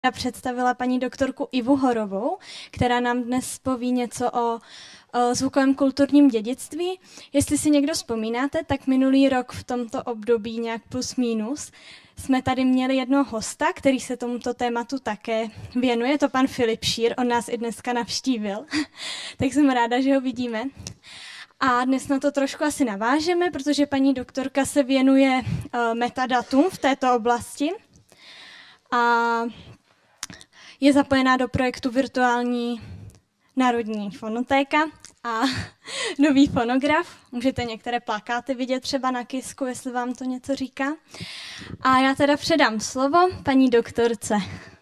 představila paní doktorku Ivu Horovou, která nám dnes poví něco o zvukovém kulturním dědictví. Jestli si někdo vzpomínáte, tak minulý rok v tomto období nějak plus minus jsme tady měli jednoho hosta, který se tomuto tématu také věnuje, to pan Filip Šír, on nás i dneska navštívil, tak jsem ráda, že ho vidíme. A dnes na to trošku asi navážeme, protože paní doktorka se věnuje metadatům v této oblasti a je zapojená do projektu Virtuální národní fonotéka a nový fonograf. Můžete některé plakáty vidět třeba na Kisku, jestli vám to něco říká. A já teda předám slovo paní doktorce.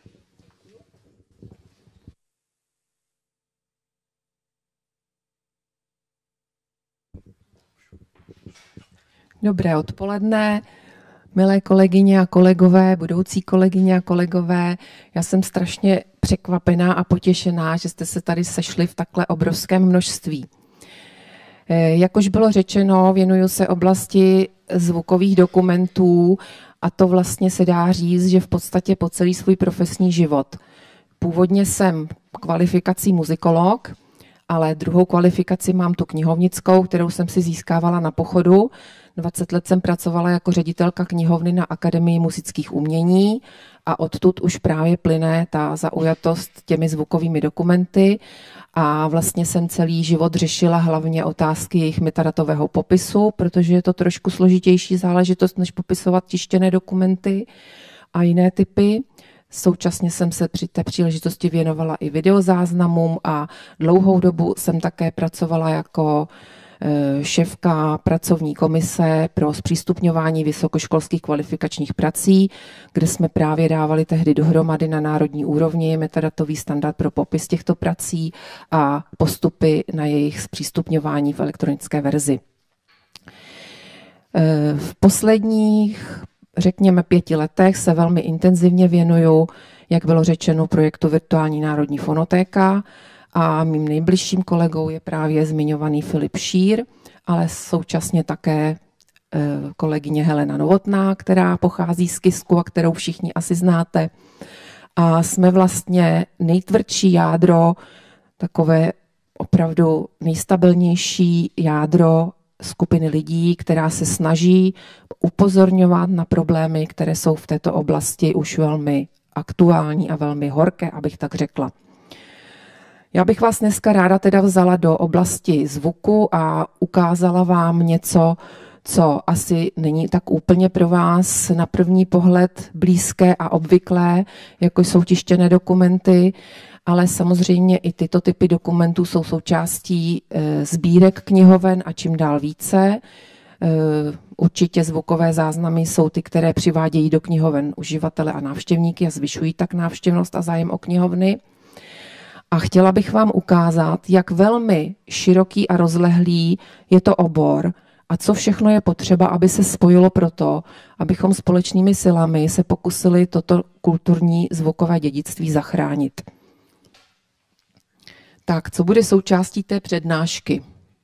Dobré odpoledne, milé kolegyně a kolegové, budoucí kolegyně a kolegové. Já jsem strašně překvapená a potěšená, že jste se tady sešli v takhle obrovském množství. Jak už bylo řečeno, věnuju se oblasti zvukových dokumentů a to vlastně se dá říct, že v podstatě po celý svůj profesní život. Původně jsem kvalifikací muzikolog, ale druhou kvalifikaci mám tu knihovnickou, kterou jsem si získávala na pochodu. 20 let jsem pracovala jako ředitelka knihovny na Akademii múzických umění a odtud už právě plyne ta zaujatost těmi zvukovými dokumenty a vlastně jsem celý život řešila hlavně otázky jejich metadatového popisu, protože je to trošku složitější záležitost, než popisovat tištěné dokumenty a jiné typy. Současně jsem se při té příležitosti věnovala i videozáznamům a dlouhou dobu jsem také pracovala jako šéfka pracovní komise pro zpřístupňování vysokoškolských kvalifikačních prací, kde jsme právě dávali tehdy dohromady na národní úrovni metadatový standard pro popis těchto prací a postupy na jejich zpřístupňování v elektronické verzi. V posledních, řekněme, 5 letech se velmi intenzivně věnuju, jak bylo řečeno, projektu Virtuální národní fonotéka a mým nejbližším kolegou je právě zmiňovaný Filip Šír, ale současně také kolegyně Helena Novotná, která pochází z Kisku a kterou všichni asi znáte. A jsme vlastně nejtvrdší jádro, takové opravdu nejstabilnější jádro skupiny lidí, která se snaží upozorňovat na problémy, které jsou v této oblasti už velmi aktuální a velmi horké, abych tak řekla. Já bych vás dneska ráda teda vzala do oblasti zvuku a ukázala vám něco, co asi není tak úplně pro vás na první pohled blízké a obvyklé, jako jsou tištěné dokumenty, ale samozřejmě i tyto typy dokumentů jsou součástí sbírek knihoven a čím dál více. Určitě zvukové záznamy jsou ty, které přivádějí do knihoven uživatele a návštěvníky a zvyšují tak návštěvnost a zájem o knihovny. A chtěla bych vám ukázat, jak velmi široký a rozlehlý je to obor a co všechno je potřeba, aby se spojilo proto, abychom společnými silami se pokusili toto kulturní zvukové dědictví zachránit. Tak, co bude součástí té přednášky?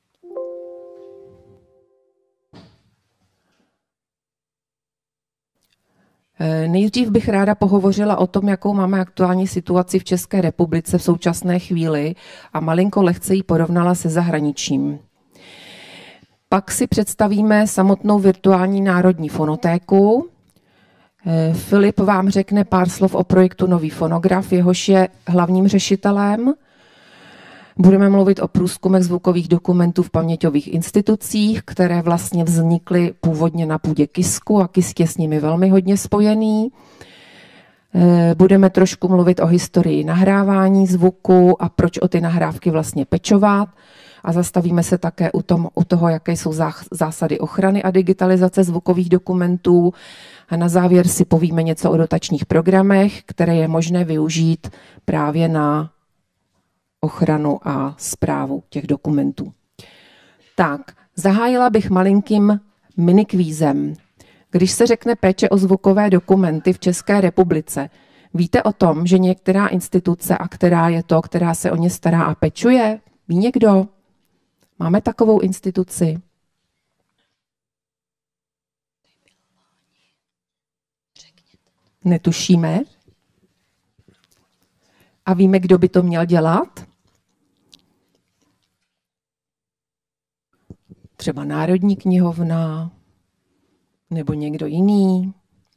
Nejdřív bych ráda pohovořila o tom, jakou máme aktuální situaci v České republice v současné chvíli a malinko lehce ji porovnala se zahraničím. Pak si představíme samotnou virtuální národní fonotéku. Filip vám řekne pár slov o projektu Nový fonograf, jehož je hlavním řešitelem. Budeme mluvit o průzkumech zvukových dokumentů v paměťových institucích, které vlastně vznikly původně na půdě Kisku a Kisk je s nimi velmi hodně spojený. Budeme trošku mluvit o historii nahrávání zvuku a proč o ty nahrávky vlastně pečovat. A zastavíme se také u toho, jaké jsou zásady ochrany a digitalizace zvukových dokumentů. A na závěr si povíme něco o dotačních programech, které je možné využít právě na ochranu a správu těch dokumentů. Tak, zahájila bych malinkým minikvízem. Když se řekne péče o zvukové dokumenty v České republice, víte o tom, že některá instituce a která je to, která se o ně stará a pečuje? Ví někdo? Máme takovou instituci? Netušíme? A víme, kdo by to měl dělat? Třeba Národní knihovna nebo někdo jiný.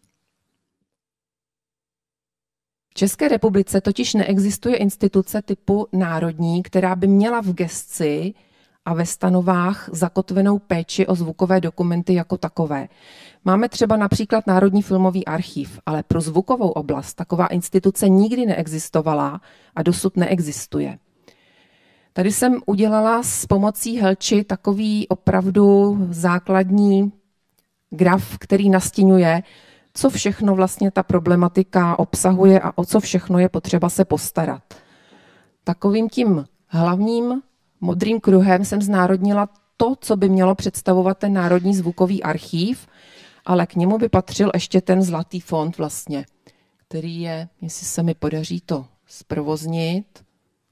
V České republice totiž neexistuje instituce typu národní, která by měla v gesci a ve stanovách zakotvenou péči o zvukové dokumenty jako takové. Máme třeba například Národní filmový archiv, ale pro zvukovou oblast taková instituce nikdy neexistovala a dosud neexistuje. Tady jsem udělala s pomocí Helči takový opravdu základní graf, který nastínuje, co všechno vlastně ta problematika obsahuje a o co všechno je potřeba se postarat. Takovým tím hlavním modrým kruhem jsem znárodnila to, co by mělo představovat ten Národní zvukový archív, ale k němu by patřil ještě ten zlatý fond vlastně, který je, jestli se mi podaří to zprovoznit.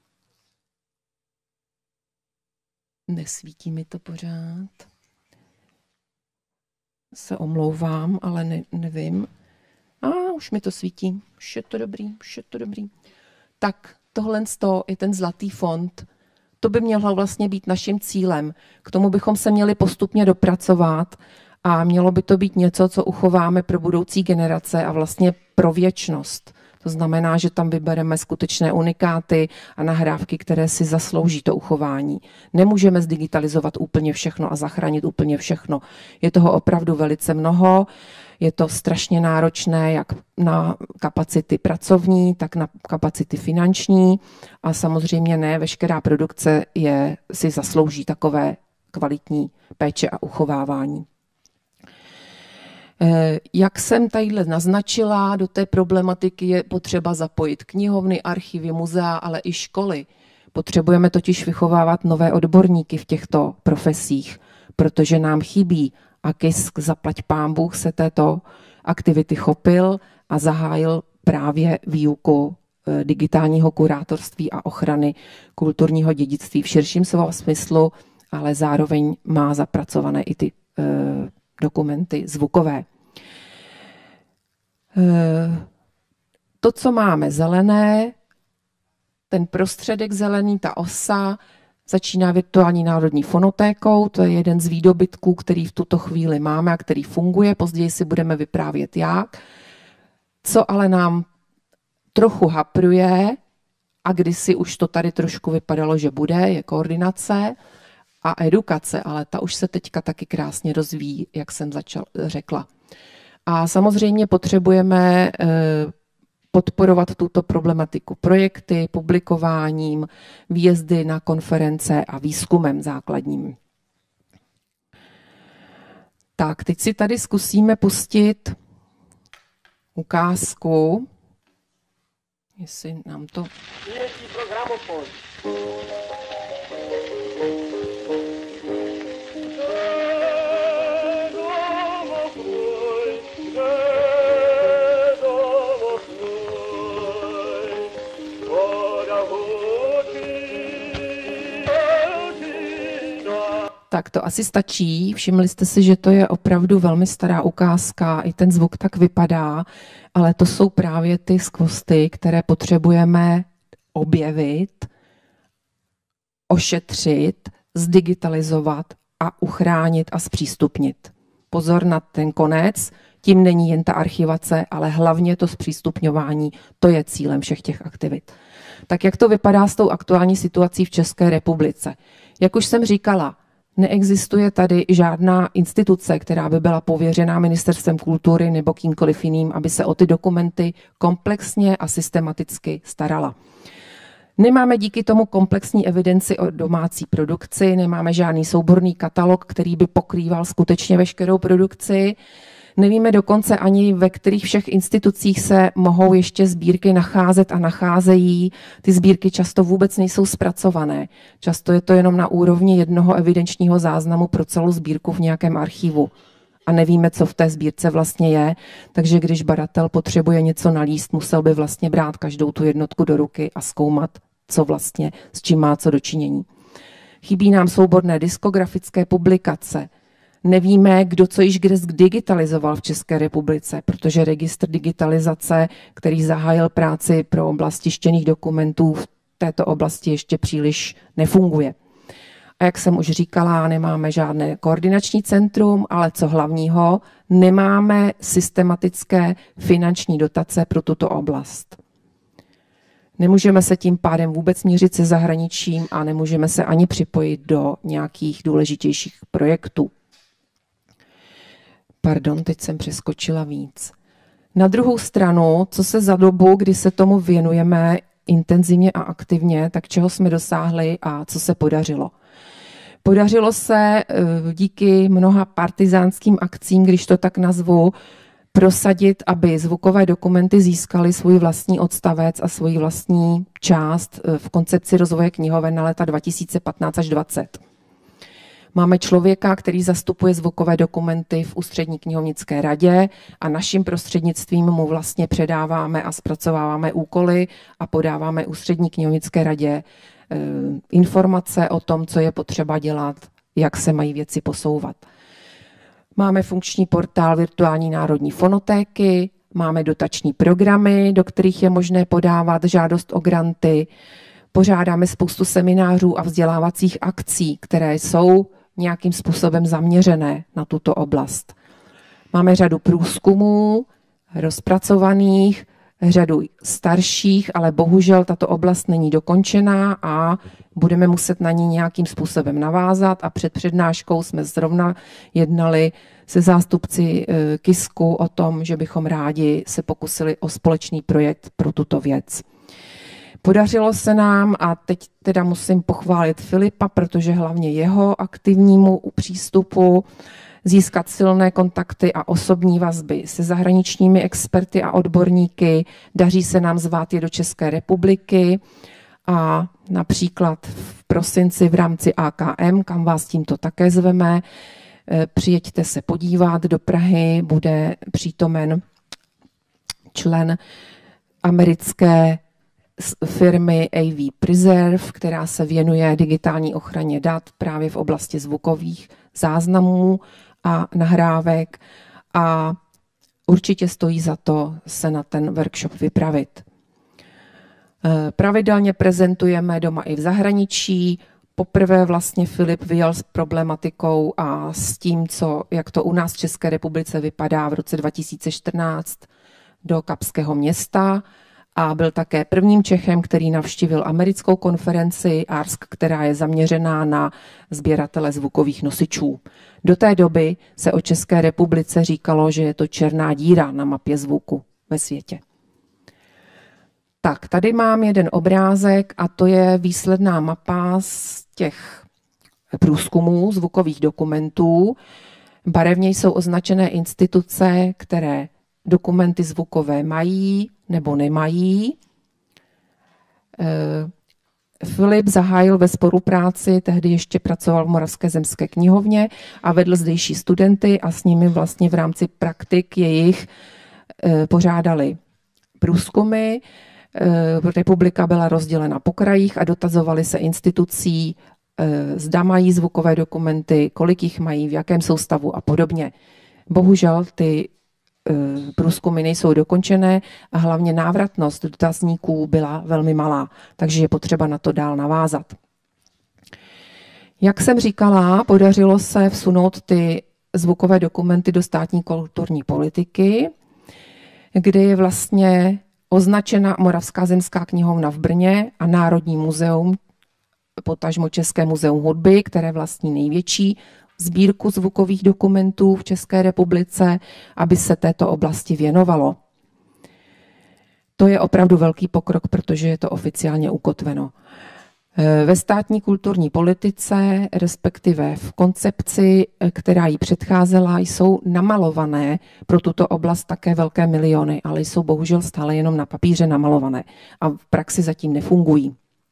Nesvítí mi to pořád. Se omlouvám, ale nevím. Už mi to svítí. Už je to dobrý. Tak tohle je ten zlatý fond. To by mělo vlastně být naším cílem. K tomu bychom se měli postupně dopracovat a mělo by to být něco, co uchováme pro budoucí generace a vlastně pro věčnost. To znamená, že tam vybereme skutečné unikáty a nahrávky, které si zaslouží to uchování. Nemůžeme zdigitalizovat úplně všechno a zachránit úplně všechno. Je toho opravdu velice mnoho, je to strašně náročné jak na kapacity pracovní, tak na kapacity finanční a samozřejmě ne veškerá produkce si zaslouží takové kvalitní péče a uchovávání. Jak jsem tadyhle naznačila, do té problematiky je potřeba zapojit knihovny, archivy, muzea, ale i školy. Potřebujeme totiž vychovávat nové odborníky v těchto profesích, protože nám chybí a KISK zaplať pánbůh se této aktivity chopil a zahájil právě výuku digitálního kurátorství a ochrany kulturního dědictví v širším slova smyslu, ale zároveň má zapracované i ty dokumenty zvukové. To, co máme zelené, ten prostředek zelený, ta osa, začíná virtuální národní fonotékou, to je jeden z výdobytků, který v tuto chvíli máme a který funguje, později si budeme vyprávět jak. Co ale nám trochu hapruje, a kdysi už to tady trošku vypadalo, že bude, je koordinace a edukace, ale ta už se teďka taky krásně rozvíjí, jak jsem řekla. A samozřejmě potřebujeme podporovat tuto problematiku projekty, publikováním, výjezdy na konference a výzkumem základním. Tak, teď si tady zkusíme pustit ukázku, jestli nám to... Tak to asi stačí. Všimli jste si, že to je opravdu velmi stará ukázka, i ten zvuk tak vypadá, ale to jsou právě ty skvosty, které potřebujeme objevit, ošetřit, zdigitalizovat a uchránit a zpřístupnit. Pozor na ten konec, tím není jen ta archivace, ale hlavně to zpřístupňování, to je cílem všech těch aktivit. Tak jak to vypadá s tou aktuální situací v České republice? Jak už jsem říkala, neexistuje tady žádná instituce, která by byla pověřená Ministerstvem kultury nebo kýmkoliv jiným, aby se o ty dokumenty komplexně a systematicky starala. Nemáme díky tomu komplexní evidenci o domácí produkci, nemáme žádný souborný katalog, který by pokrýval skutečně veškerou produkci. Nevíme dokonce ani, ve kterých všech institucích se mohou ještě sbírky nacházet a nacházejí. Ty sbírky často vůbec nejsou zpracované. Často je to jenom na úrovni jednoho evidenčního záznamu pro celou sbírku v nějakém archivu. A nevíme, co v té sbírce vlastně je, takže když badatel potřebuje něco nalíst, musel by vlastně brát každou tu jednotku do ruky a zkoumat, co vlastně, s čím má co dočinění. Chybí nám souborné diskografické publikace. Nevíme, kdo co již kde digitalizoval v České republice, protože registr digitalizace, který zahájil práci pro oblast tištěných dokumentů, v této oblasti ještě příliš nefunguje. A jak jsem už říkala, nemáme žádné koordinační centrum, ale co hlavního, nemáme systematické finanční dotace pro tuto oblast. Nemůžeme se tím pádem vůbec měřit se zahraničím a nemůžeme se ani připojit do nějakých důležitějších projektů. Pardon, teď jsem přeskočila víc. Na druhou stranu, co se za dobu, kdy se tomu věnujeme intenzivně a aktivně, tak čeho jsme dosáhli a co se podařilo. Podařilo se díky mnoha partizánským akcím, když to tak nazvu, prosadit, aby zvukové dokumenty získaly svůj vlastní odstavec a svůj vlastní část v koncepci rozvoje knihoven na léta 2015 až 2020. Máme člověka, který zastupuje zvukové dokumenty v Ústřední knihovnické radě a naším prostřednictvím mu vlastně předáváme a zpracováváme úkoly a podáváme Ústřední knihovnické radě informace o tom, co je potřeba dělat, jak se mají věci posouvat. Máme funkční portál Virtuální národní fonotéky, máme dotační programy, do kterých je možné podávat žádost o granty, pořádáme spoustu seminářů a vzdělávacích akcí, které jsou nějakým způsobem zaměřené na tuto oblast. Máme řadu průzkumů rozpracovaných, řadu starších, ale bohužel tato oblast není dokončená a budeme muset na ní nějakým způsobem navázat a před přednáškou jsme zrovna jednali se zástupci KISKu o tom, že bychom rádi se pokusili o společný projekt pro tuto věc. Podařilo se nám, a teď teda musím pochválit Filipa, protože hlavně jeho aktivnímu přístupu, získat silné kontakty a osobní vazby se zahraničními experty a odborníky. Daří se nám zvát je do České republiky a například v prosinci v rámci AKM, kam vás tímto také zveme, přijeďte se podívat do Prahy, bude přítomen člen americké firmy AV Preserve, která se věnuje digitální ochraně dat právě v oblasti zvukových záznamů a nahrávek a určitě stojí za to se na ten workshop vypravit. Pravidelně prezentujeme doma i v zahraničí. Poprvé vlastně Filip vyjel s problematikou a s tím, jak to u nás v České republice vypadá v roce 2014 do Kapského města a byl také prvním Čechem, který navštívil americkou konferenci ARSC, která je zaměřená na sběratele zvukových nosičů. Do té doby se o České republice říkalo, že je to černá díra na mapě zvuku ve světě. Tak, tady mám jeden obrázek a to je výsledná mapa z těch průzkumů zvukových dokumentů. Barevně jsou označené instituce, které dokumenty zvukové mají nebo nemají. Filip zahájil ve spolupráci, tehdy ještě pracoval v Moravské zemské knihovně a vedl zdejší studenty a s nimi vlastně v rámci praktik jejich pořádali průzkumy. Republika byla rozdělena po krajích a dotazovali se institucí, zda mají zvukové dokumenty, kolik jich mají, v jakém soustavu a podobně. Bohužel ty průzkumy nejsou dokončené a hlavně návratnost dotazníků byla velmi malá, takže je potřeba na to dál navázat. Jak jsem říkala, podařilo se vsunout ty zvukové dokumenty do státní kulturní politiky, kde je vlastně označena Moravská zemská knihovna v Brně a Národní muzeum, potažmo České muzeum hudby, které vlastní největší sbírku zvukových dokumentů v České republice, aby se této oblasti věnovalo. To je opravdu velký pokrok, protože je to oficiálně ukotveno. Ve státní kulturní politice, respektive v koncepci, která jí předcházela, jsou namalované pro tuto oblast také velké miliony, ale jsou bohužel stále jenom na papíře namalované a v praxi zatím nefungují.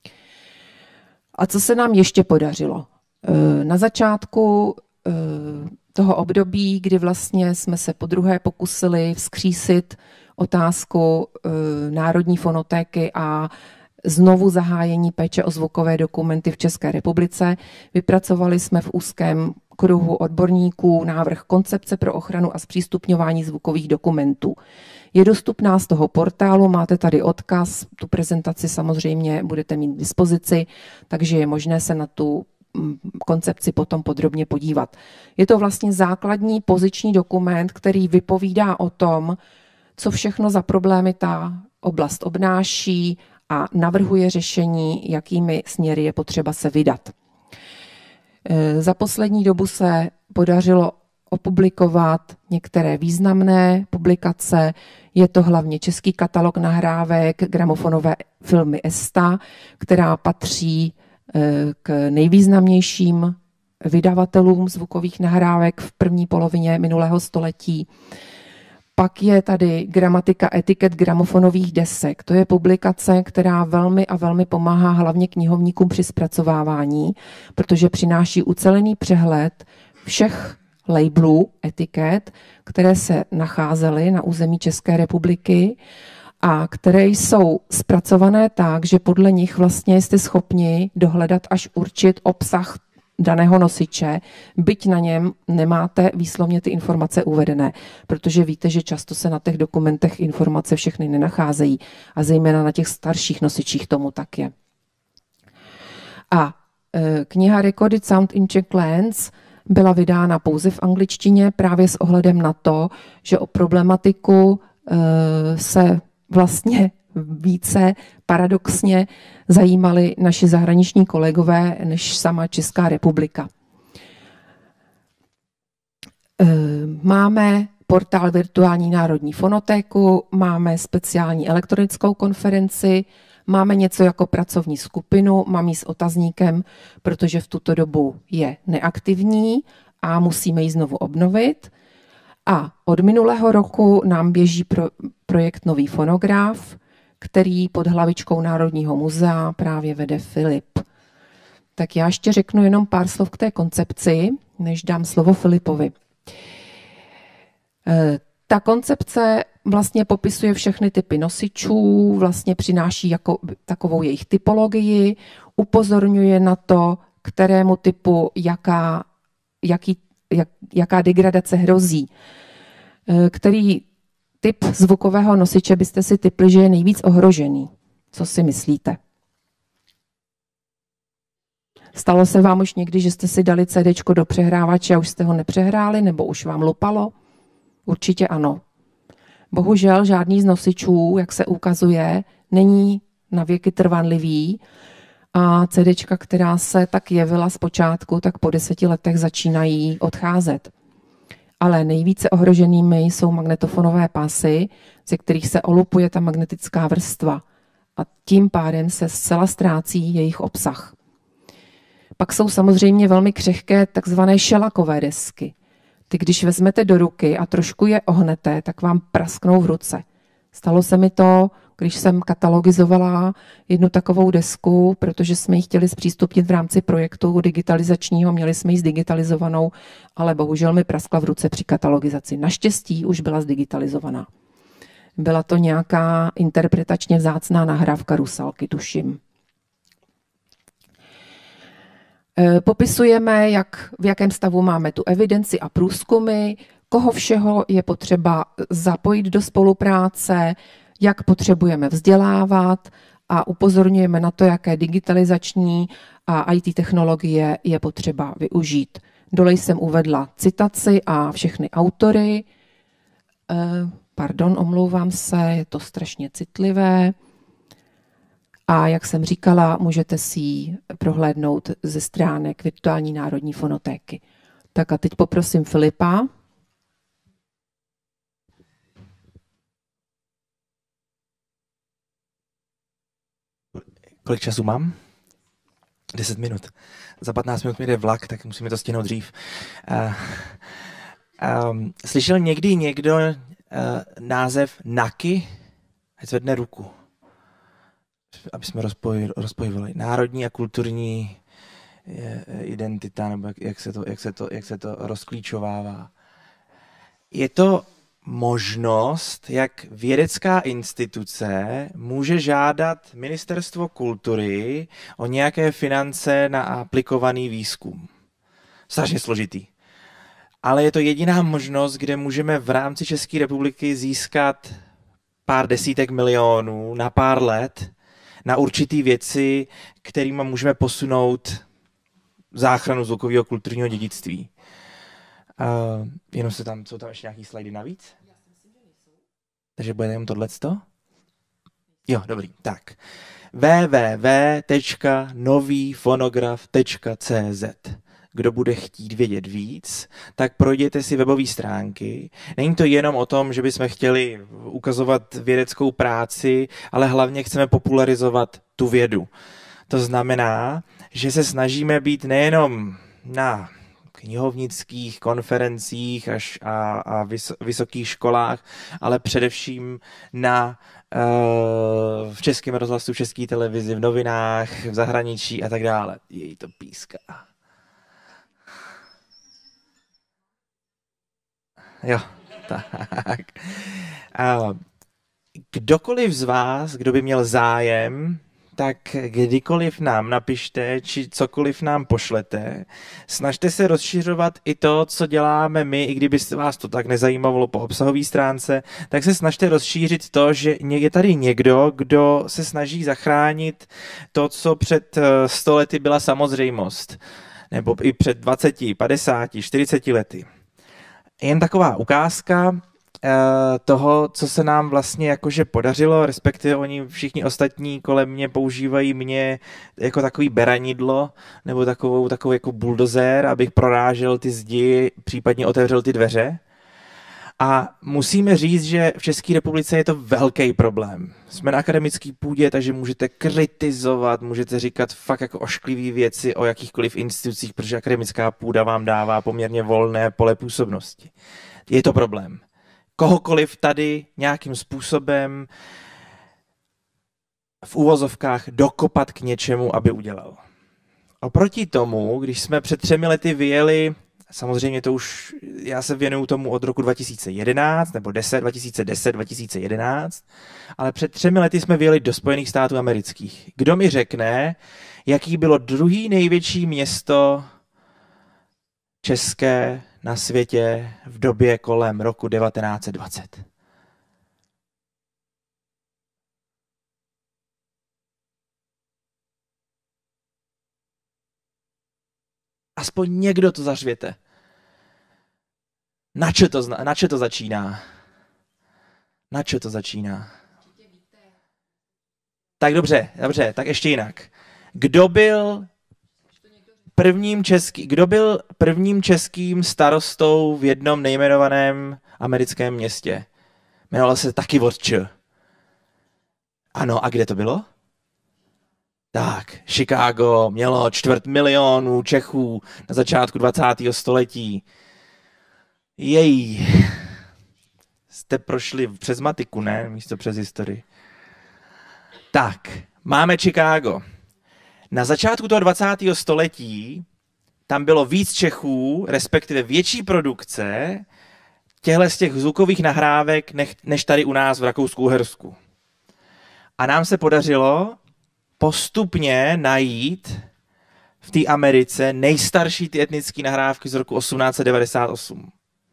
A co se nám ještě podařilo? Na začátku toho období, kdy vlastně jsme se podruhé pokusili vzkřísit otázku Národní fonotéky a znovu zahájení péče o zvukové dokumenty v České republice, vypracovali jsme v úzkém kruhu odborníků návrh koncepce pro ochranu a zpřístupňování zvukových dokumentů. Je dostupná z toho portálu, máte tady odkaz, tu prezentaci samozřejmě budete mít k dispozici, takže je možné se na tu koncepci potom podrobně podívat. Je to vlastně základní poziční dokument, který vypovídá o tom, co všechno za problémy ta oblast obnáší a navrhuje řešení, jakými směry je potřeba se vydat. Za poslední dobu se podařilo opublikovat některé významné publikace. Je to hlavně český katalog nahrávek, gramofonové filmy ESTA, která patří k nejvýznamnějším vydavatelům zvukových nahrávek v první polovině minulého století. Pak je tady gramatika etiket gramofonových desek. To je publikace, která velmi a velmi pomáhá hlavně knihovníkům při zpracovávání, protože přináší ucelený přehled všech labelů, etiket, které se nacházely na území České republiky a které jsou zpracované tak, že podle nich vlastně jste schopni dohledat až určit obsah daného nosiče, byť na něm nemáte výslovně ty informace uvedené, protože víte, že často se na těch dokumentech informace všechny nenacházejí a zejména na těch starších nosičích tomu tak je. A kniha Recorded Sound in Czech Lands byla vydána pouze v angličtině právě s ohledem na to, že o problematiku se vlastně více paradoxně zajímali naši zahraniční kolegové než sama Česká republika. Máme portál Virtuální národní fonotéku, máme speciální elektronickou konferenci, máme něco jako pracovní skupinu, mám ji s otazníkem, protože v tuto dobu je neaktivní a musíme ji znovu obnovit. A od minulého roku nám běží projekt Nový fonograf, který pod hlavičkou Národního muzea právě vede Filip. Tak já ještě řeknu jenom pár slov k té koncepci, než dám slovo Filipovi. Ta koncepce vlastně popisuje všechny typy nosičů, vlastně přináší jako takovou jejich typologii, upozorňuje na to, kterému typu jaká degradace hrozí, který typ zvukového nosiče byste si tipli, že je nejvíc ohrožený. Co si myslíte? Stalo se vám už někdy, že jste si dali CDčko do přehrávače a už jste ho nepřehráli, nebo už vám lupalo? Určitě ano. Bohužel žádný z nosičů, jak se ukazuje, není na věky trvanlivý a CDčka, která se tak jevila zpočátku, tak po 10 letech začínají odcházet. Ale nejvíce ohroženými jsou magnetofonové pásy, ze kterých se olupuje ta magnetická vrstva a tím pádem se zcela ztrácí jejich obsah. Pak jsou samozřejmě velmi křehké takzvané šelakové desky. Ty, když vezmete do ruky a trošku je ohnete, tak vám prasknou v ruce. Stalo se mi to, když jsem katalogizovala jednu takovou desku, protože jsme ji chtěli zpřístupnit v rámci projektu digitalizačního, měli jsme ji zdigitalizovanou, ale bohužel mi praskla v ruce při katalogizaci. Naštěstí už byla zdigitalizovaná. Byla to nějaká interpretačně vzácná nahrávka Rusalky, tuším. Popisujeme, v jakém stavu máme tu evidenci a průzkumy, koho všeho je potřeba zapojit do spolupráce, jak potřebujeme vzdělávat a upozorňujeme na to, jaké digitalizační a IT technologie je potřeba využít. Dole jsem uvedla citaci a všechny autory. Pardon, omlouvám se, je to strašně citlivé. A jak jsem říkala, můžete si ji prohlédnout ze stránek Virtuální národní fonotéky. Tak a teď poprosím Filipa. Kolik času mám? 10 minut. Za 15 minut mi jde vlak, tak musíme to stihnout dřív. Slyšel někdy někdo název NAKY? Ať zvedne ruku. Aby jsme rozpojovali. Národní a kulturní identita, nebo jak se to rozklíčovává. Je to možnost, jak vědecká instituce může žádat Ministerstvo kultury o nějaké finance na aplikovaný výzkum. Strašně složitý. Ale je to jediná možnost, kde můžeme v rámci České republiky získat pár desítek milionů na pár let na určitý věci, kterými můžeme posunout záchranu zvukového kulturního dědictví. Jenom jsou tam ještě nějaký slajdy navíc? Takže bude jenom tohleto? Jo, dobrý, tak. www.novyfonograf.cz. Kdo bude chtít vědět víc, tak projděte si webové stránky. Není to jenom o tom, že bychom chtěli ukazovat vědeckou práci, ale hlavně chceme popularizovat tu vědu. To znamená, že se snažíme být nejenom na knihovnických konferencích a vysokých školách, ale především v Českém rozhlasu, v České televizi, v novinách, v zahraničí a tak dále. Jej to píská. Jo, tak. Kdokoliv z vás, kdo by měl zájem, tak kdykoliv nám napište, či cokoliv nám pošlete, snažte se rozšiřovat i to, co děláme my, i kdyby vás to tak nezajímalo po obsahové stránce, tak se snažte rozšířit to, že je tady někdo, kdo se snaží zachránit to, co před 100 lety byla samozřejmost, nebo i před 20, 50, 40 lety. Jen taková ukázka toho, co se nám vlastně jakože podařilo, respektive oni všichni ostatní kolem mě používají mě jako takový beranidlo, nebo takovou jako buldozer, abych prorážel ty zdi, případně otevřel ty dveře. A musíme říct, že v České republice je to velký problém. Jsme na akademické půdě, takže můžete kritizovat, můžete říkat fakt jako ošklivý věci o jakýchkoliv institucích, protože akademická půda vám dává poměrně volné pole působnosti. Je to problém. Kohokoliv tady nějakým způsobem v uvozovkách dokopat k něčemu, aby udělal. Oproti tomu, když jsme před 3 lety vyjeli, samozřejmě to už, já se věnuju tomu od roku 2011, nebo 2011, ale před 3 lety jsme vyjeli do Spojených států amerických. Kdo mi řekne, jaký bylo druhý největší město české na světě v době kolem roku 1920? Aspoň někdo to zařvěte. Na čo to začíná? Na čo to začíná? Tak dobře, tak ještě jinak. Kdo byl prvním českým starostou v jednom nejmenovaném americkém městě? Jmenovalo se taky Vodče. Ano, a kde to bylo? Tak, Chicago mělo 250 000 Čechů na začátku 20. století. Jej. Jste prošli přes matiku, ne? Místo přes historii. Tak, máme Chicago. Na začátku toho 20. století tam bylo víc Čechů, respektive větší produkce z těch zvukových nahrávek, než tady u nás v Rakousku-Uhersku. A nám se podařilo postupně najít v té Americe nejstarší ty etnické nahrávky z roku 1898.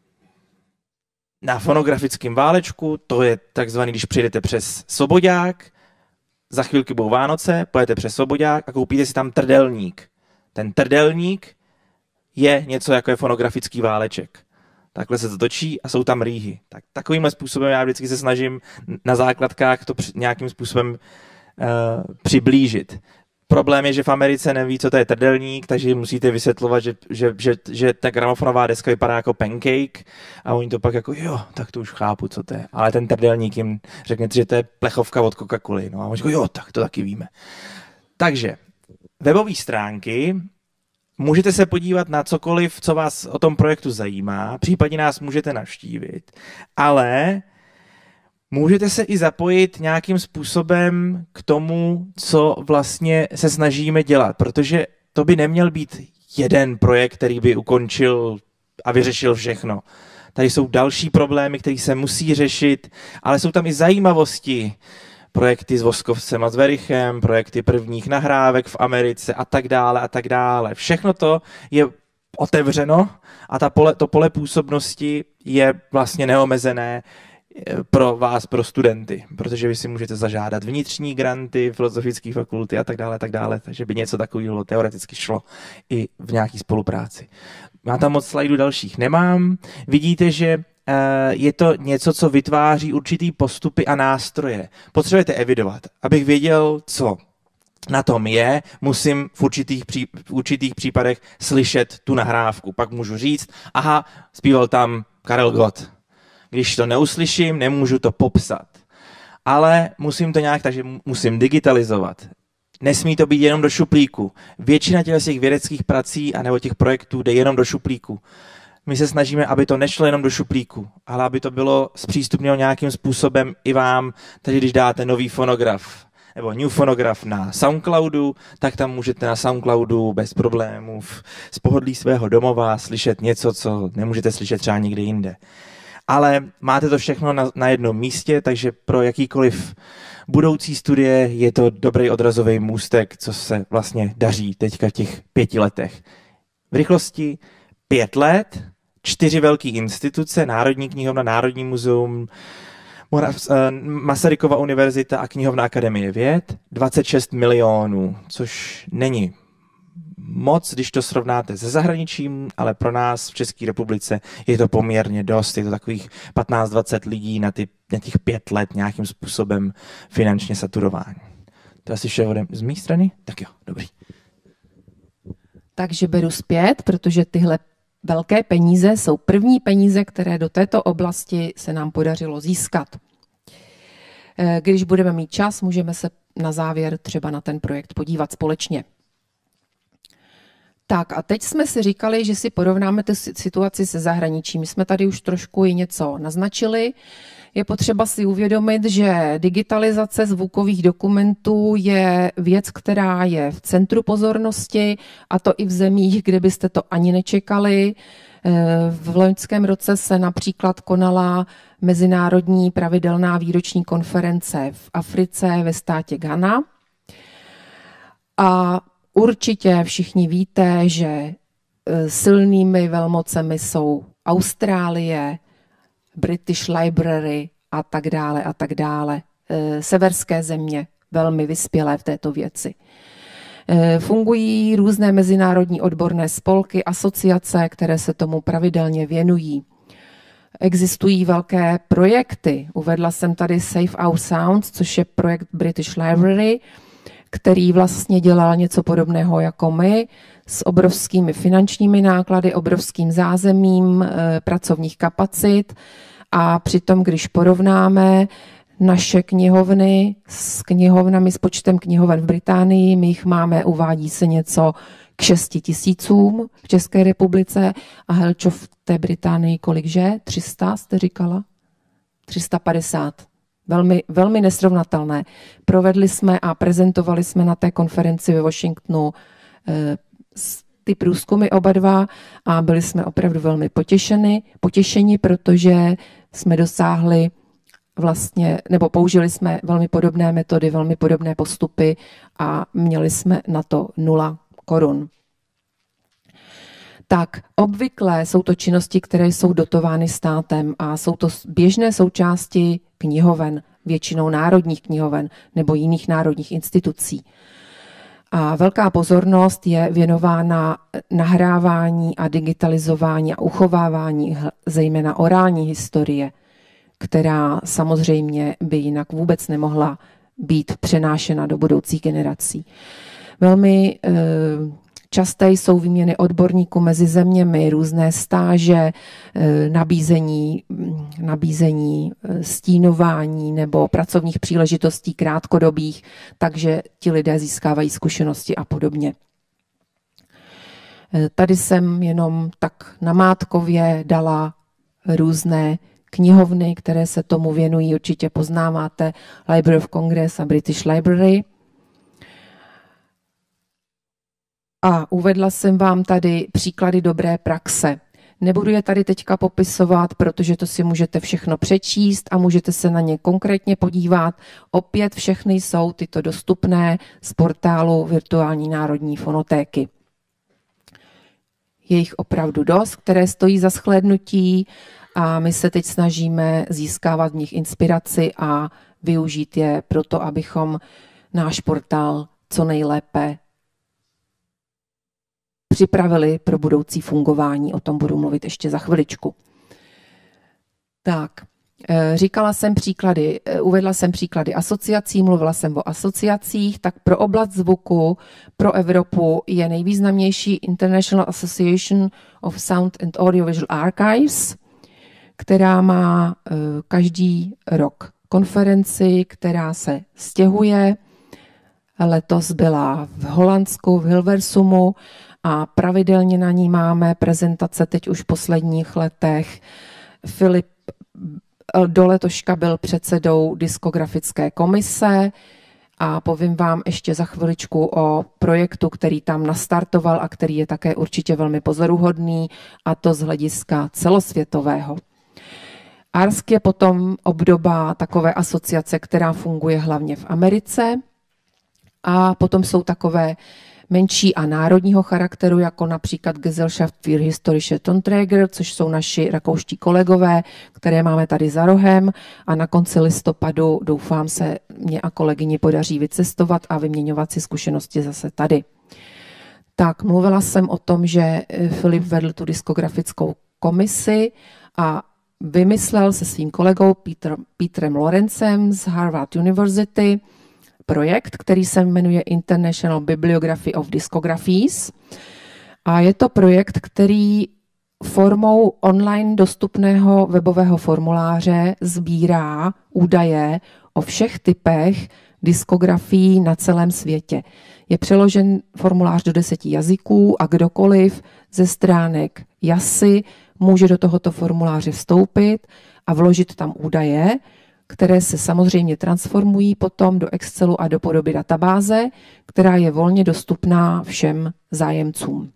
Na fonografickém válečku, to je takzvaný, když přijdete přes Svoboďák, za chvilku budou Vánoce, pojedete přes Svoboďák a koupíte si tam trdelník. Ten trdelník je něco jako je fonografický váleček. Takhle se to točí a jsou tam rýhy. Tak takovýmhle způsobem já vždycky se snažím na základkách to nějakým způsobem přiblížit. Problém je, že v Americe neví, co to je trdelník, takže musíte vysvětlovat, že ta gramofonová deska vypadá jako pancake a oni to pak jako, jo, tak to už chápu, co to je. Ale ten trdelník jim řeknete, že to je plechovka od Coca-Coly. No a oni říkají, jo, tak to taky víme. Takže webové stránky, můžete se podívat na cokoliv, co vás o tom projektu zajímá, případně nás můžete navštívit, ale můžete se i zapojit nějakým způsobem k tomu, co vlastně se snažíme dělat, protože to by neměl být jeden projekt, který by ukončil a vyřešil všechno. Tady jsou další problémy, které se musí řešit, ale jsou tam i zajímavosti. Projekty s Voskovcem a s Verichem, projekty prvních nahrávek v Americe a tak dále a tak dále. Všechno to je otevřeno a to pole působnosti je vlastně neomezené pro vás, pro studenty, protože vy si můžete zažádat vnitřní granty, filozofické fakulty a tak dále, takže by něco takového teoreticky šlo i v nějaké spolupráci. Má tam moc slajdů dalších nemám. Vidíte, že je to něco, co vytváří určitý postupy a nástroje. Potřebujete evidovat. Abych věděl, co na tom je, musím v určitých případech slyšet tu nahrávku. Pak můžu říct, aha, zpíval tam Karel Gott. Když to neuslyším, nemůžu to popsat. Ale musím to nějak, takže musím digitalizovat. Nesmí to být jenom do šuplíku. Většina těch vědeckých prací anebo těch projektů jde jenom do šuplíku. My se snažíme, aby to nešlo jenom do šuplíku, ale aby to bylo zpřístupněno nějakým způsobem i vám. Takže když dáte nový fonograf nebo new fonograf na Soundcloudu, tak tam můžete na Soundcloudu bez problémů z pohodlí svého domova slyšet něco, co nemůžete slyšet třeba nikde jinde. Ale máte to všechno na jednom místě, takže pro jakýkoliv budoucí studie je to dobrý odrazový můstek, co se vlastně daří teďka v těch 5 letech. V rychlosti 5 let, 4 velké instituce, Národní knihovna, Národní muzeum, Masarykova univerzita a knihovna Akademie věd, 26 milionů, což není moc, když to srovnáte se zahraničím, ale pro nás v České republice je to poměrně dost. Je to takových 15-20 lidí na těch 5 let nějakým způsobem finančně saturování. To asi vše z mé strany? Tak jo, dobrý. Takže beru zpět, protože tyhle velké peníze jsou první peníze, které do této oblasti se nám podařilo získat. Když budeme mít čas, můžeme se na závěr třeba na ten projekt podívat společně. Tak a teď jsme si říkali, že si porovnáme tu situaci se zahraničím. My jsme tady už trošku i něco naznačili. Je potřeba si uvědomit, že digitalizace zvukových dokumentů je věc, která je v centru pozornosti, a to i v zemích, kde byste to ani nečekali. V loňském roce se například konala mezinárodní pravidelná výroční konference v Africe ve státě Ghana. A určitě všichni víte, že silnými velmocemi jsou Austrálie, British Library a tak dále a tak dále. Severské země, velmi vyspělé v této věci. Fungují různé mezinárodní odborné spolky, asociace, které se tomu pravidelně věnují. Existují velké projekty. Uvedla jsem tady Save Our Sounds, což je projekt British Library, který vlastně dělal něco podobného jako my, s obrovskými finančními náklady, obrovským zázemím pracovních kapacit, a přitom, když porovnáme naše knihovny s knihovnami, s počtem knihoven v Británii, my jich máme, uvádí se něco k 6 000 v České republice, a Helčo, v té Británii kolikže? 300 jste říkala? 350. Velmi nesrovnatelné. Provedli jsme a prezentovali jsme na té konferenci ve Washingtonu ty průzkumy oba dva a byli jsme opravdu velmi potěšeni, protože jsme dosáhli vlastně, nebo použili jsme velmi podobné metody, velmi podobné postupy a měli jsme na to 0 korun. Tak obvykle jsou to činnosti, které jsou dotovány státem a jsou to běžné součásti knihoven, většinou národních knihoven nebo jiných národních institucí. A velká pozornost je věnována nahrávání a digitalizování a uchovávání zejména orální historie, která samozřejmě by jinak vůbec nemohla být přenášena do budoucích generací. Velmi časté jsou výměny odborníků mezi zeměmi, různé stáže, nabízení stínování nebo pracovních příležitostí krátkodobých, takže ti lidé získávají zkušenosti a podobně. Tady jsem jenom tak namátkově dala různé knihovny, které se tomu věnují, určitě poznáváte Library of Congress a British Library. A uvedla jsem vám tady příklady dobré praxe. Nebudu je tady teďka popisovat, protože to si můžete všechno přečíst a můžete se na ně konkrétně podívat. Opět všechny jsou tyto dostupné z portálu Virtuální národní fonotéky. Je jich opravdu dost, které stojí za shlédnutí a my se teď snažíme získávat v nich inspiraci a využít je proto, abychom náš portál co nejlépe připravili pro budoucí fungování. O tom budu mluvit ještě za chviličku. Tak, uvedla jsem příklady asociací, mluvila jsem o asociacích, tak pro oblast zvuku, pro Evropu je nejvýznamnější International Association of Sound and Audiovisual Archives, která má každý rok konferenci, která se stěhuje. Letos byla v Holandsku, v Hilversumu a pravidelně na ní máme prezentace teď už v posledních letech. Filip do letoška byl předsedou diskografické komise a povím vám ještě za chviličku o projektu, který tam nastartoval a který je také určitě velmi pozoruhodný, a to z hlediska celosvětového. ARSC je potom obdoba takové asociace, která funguje hlavně v Americe, a potom jsou takové menší a národního charakteru, jako například Gesellschaft für historische Tonträger, což jsou naši rakouští kolegové, které máme tady za rohem, a na konci listopadu doufám se mě a kolegyni podaří vycestovat a vyměňovat si zkušenosti zase tady. Tak, mluvila jsem o tom, že Filip vedl tu diskografickou komisi a vymyslel se svým kolegou Petrem Lorencem z Harvard University projekt, který se jmenuje International Bibliography of Discographies. A je to projekt, který formou online dostupného webového formuláře sbírá údaje o všech typech diskografií na celém světě. Je přeložen formulář do 10 jazyků a kdokoliv ze stránek JASY může do tohoto formuláře vstoupit a vložit tam údaje, které se samozřejmě transformují potom do Excelu a do podoby databáze, která je volně dostupná všem zájemcům.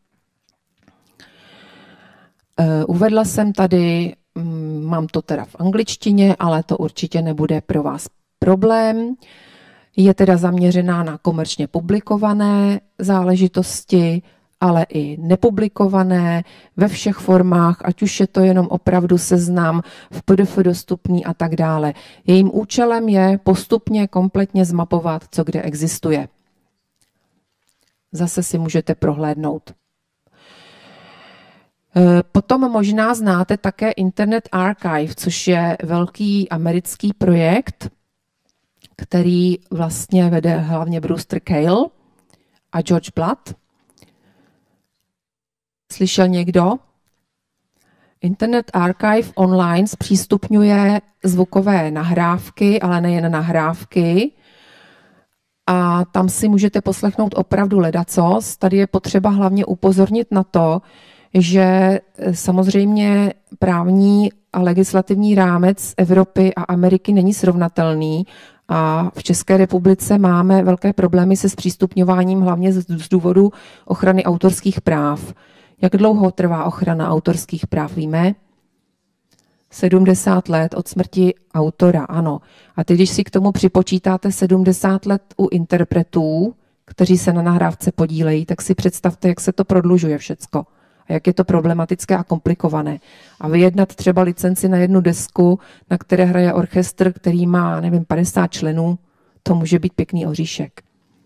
Uvedla jsem tady, mám to teda v angličtině, ale to určitě nebude pro vás problém. Je teda zaměřená na komerčně publikované záležitosti, ale i nepublikované ve všech formách, ať už je to jenom opravdu seznam v PDF dostupný a tak dále. Jejím účelem je postupně kompletně zmapovat, co kde existuje. Zase si můžete prohlédnout. Potom možná znáte také Internet Archive, což je velký americký projekt, který vlastně vede hlavně Brewster Kahle a George Blatt. Slyšel někdo? Internet Archive online zpřístupňuje zvukové nahrávky, ale nejen nahrávky. A tam si můžete poslechnout opravdu ledacos. Tady je potřeba hlavně upozornit na to, že samozřejmě právní a legislativní rámec Evropy a Ameriky není srovnatelný. A v České republice máme velké problémy se zpřístupňováním, hlavně z důvodu ochrany autorských práv. Jak dlouho trvá ochrana autorských práv, víme? 70 let od smrti autora, ano. A teď, když si k tomu připočítáte 70 let u interpretů, kteří se na nahrávce podílejí, tak si představte, jak se to prodlužuje všecko. A jak je to problematické a komplikované. A vyjednat třeba licenci na jednu desku, na které hraje orchestr, který má, nevím, 50 členů, to může být pěkný oříšek.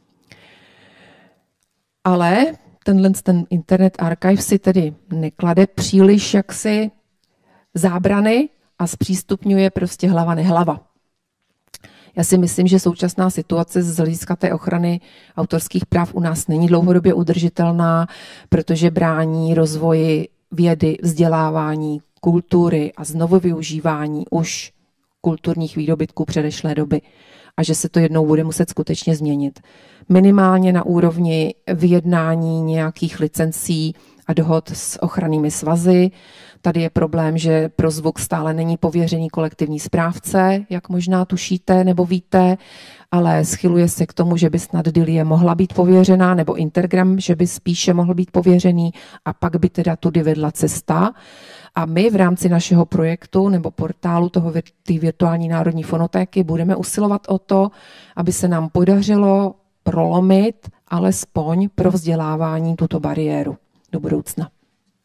Ale ten Internet Archive si tedy neklade příliš jaksi zábrany a zpřístupňuje prostě hlava nehlava. Já si myslím, že současná situace z hlediska té ochrany autorských práv u nás není dlouhodobě udržitelná, protože brání rozvoji vědy, vzdělávání, kultury a znovu využívání už kulturních výdobytků předešlé doby. A že se to jednou bude muset skutečně změnit. Minimálně na úrovni vyjednání nějakých licencí a dohod s ochrannými svazy. Tady je problém, že pro zvuk stále není pověřený kolektivní správce, jak možná tušíte nebo víte, ale schyluje se k tomu, že by snad Dilie mohla být pověřená, nebo Intergram, že by spíše mohl být pověřený, a pak by teda tudy vedla cesta. A my v rámci našeho projektu nebo portálu té virtuální národní fonotéky budeme usilovat o to, aby se nám podařilo prolomit alespoň pro vzdělávání tuto bariéru do budoucna.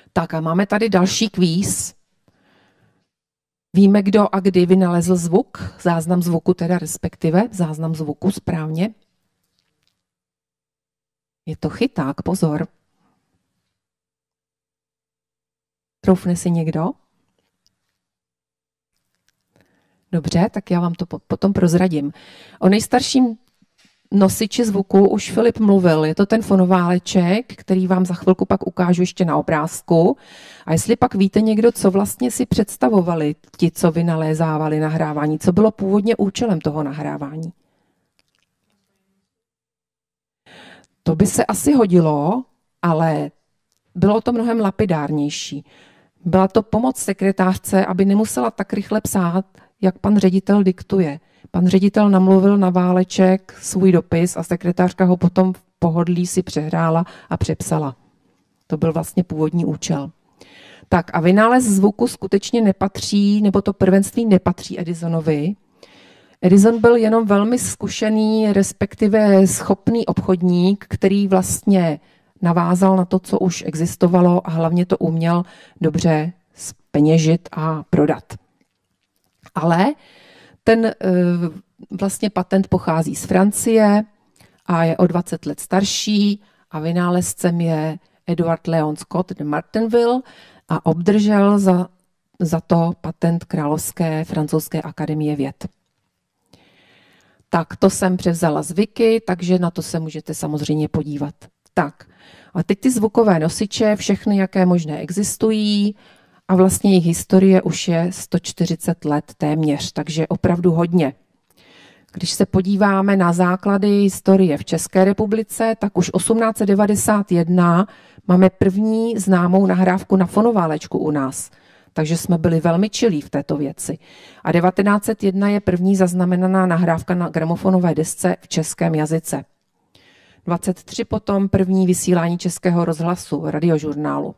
Tak a máme tady další kvíz. Víme, kdo a kdy vynalezl zvuk, záznam zvuku teda respektive, záznam zvuku správně. Je to chyták, pozor. Troufne si někdo? Dobře, tak já vám to potom prozradím. O nejstarším nosiči zvuku už Filip mluvil. Je to ten fonováleček, který vám za chvilku pak ukážu ještě na obrázku. A jestli pak víte někdo, co vlastně si představovali ti, co vynalézávali nahrávání, co bylo původně účelem toho nahrávání? To by se asi hodilo, ale bylo to mnohem lapidárnější. Byla to pomoc sekretářce, aby nemusela tak rychle psát, jak pan ředitel diktuje. Pan ředitel namluvil na váleček svůj dopis a sekretářka ho potom v pohodlí si přehrála a přepsala. To byl vlastně původní účel. Tak a vynález zvuku skutečně nepatří, nebo to prvenství nepatří Edisonovi. Edison byl jenom velmi zkušený, respektive schopný obchodník, který vlastně navázal na to, co už existovalo a hlavně to uměl dobře zpeněžit a prodat. Ale ten vlastně patent pochází z Francie a je o 20 let starší a vynálezcem je Edward Leon Scott de Martinville a obdržel za to patent Královské francouzské akademie věd. Tak to jsem převzala z Wiki, takže na to se můžete samozřejmě podívat. Tak a teď ty zvukové nosiče, všechny, jaké možné existují, a vlastně jejich historie už je 140 let téměř, takže opravdu hodně. Když se podíváme na základy historie v České republice, tak už 1891 máme první známou nahrávku na fonoválečku u nás. Takže jsme byli velmi čilí v této věci. A 1901 je první zaznamenaná nahrávka na gramofonové desce v českém jazyce. 23 potom první vysílání Českého rozhlasu, radiožurnálu.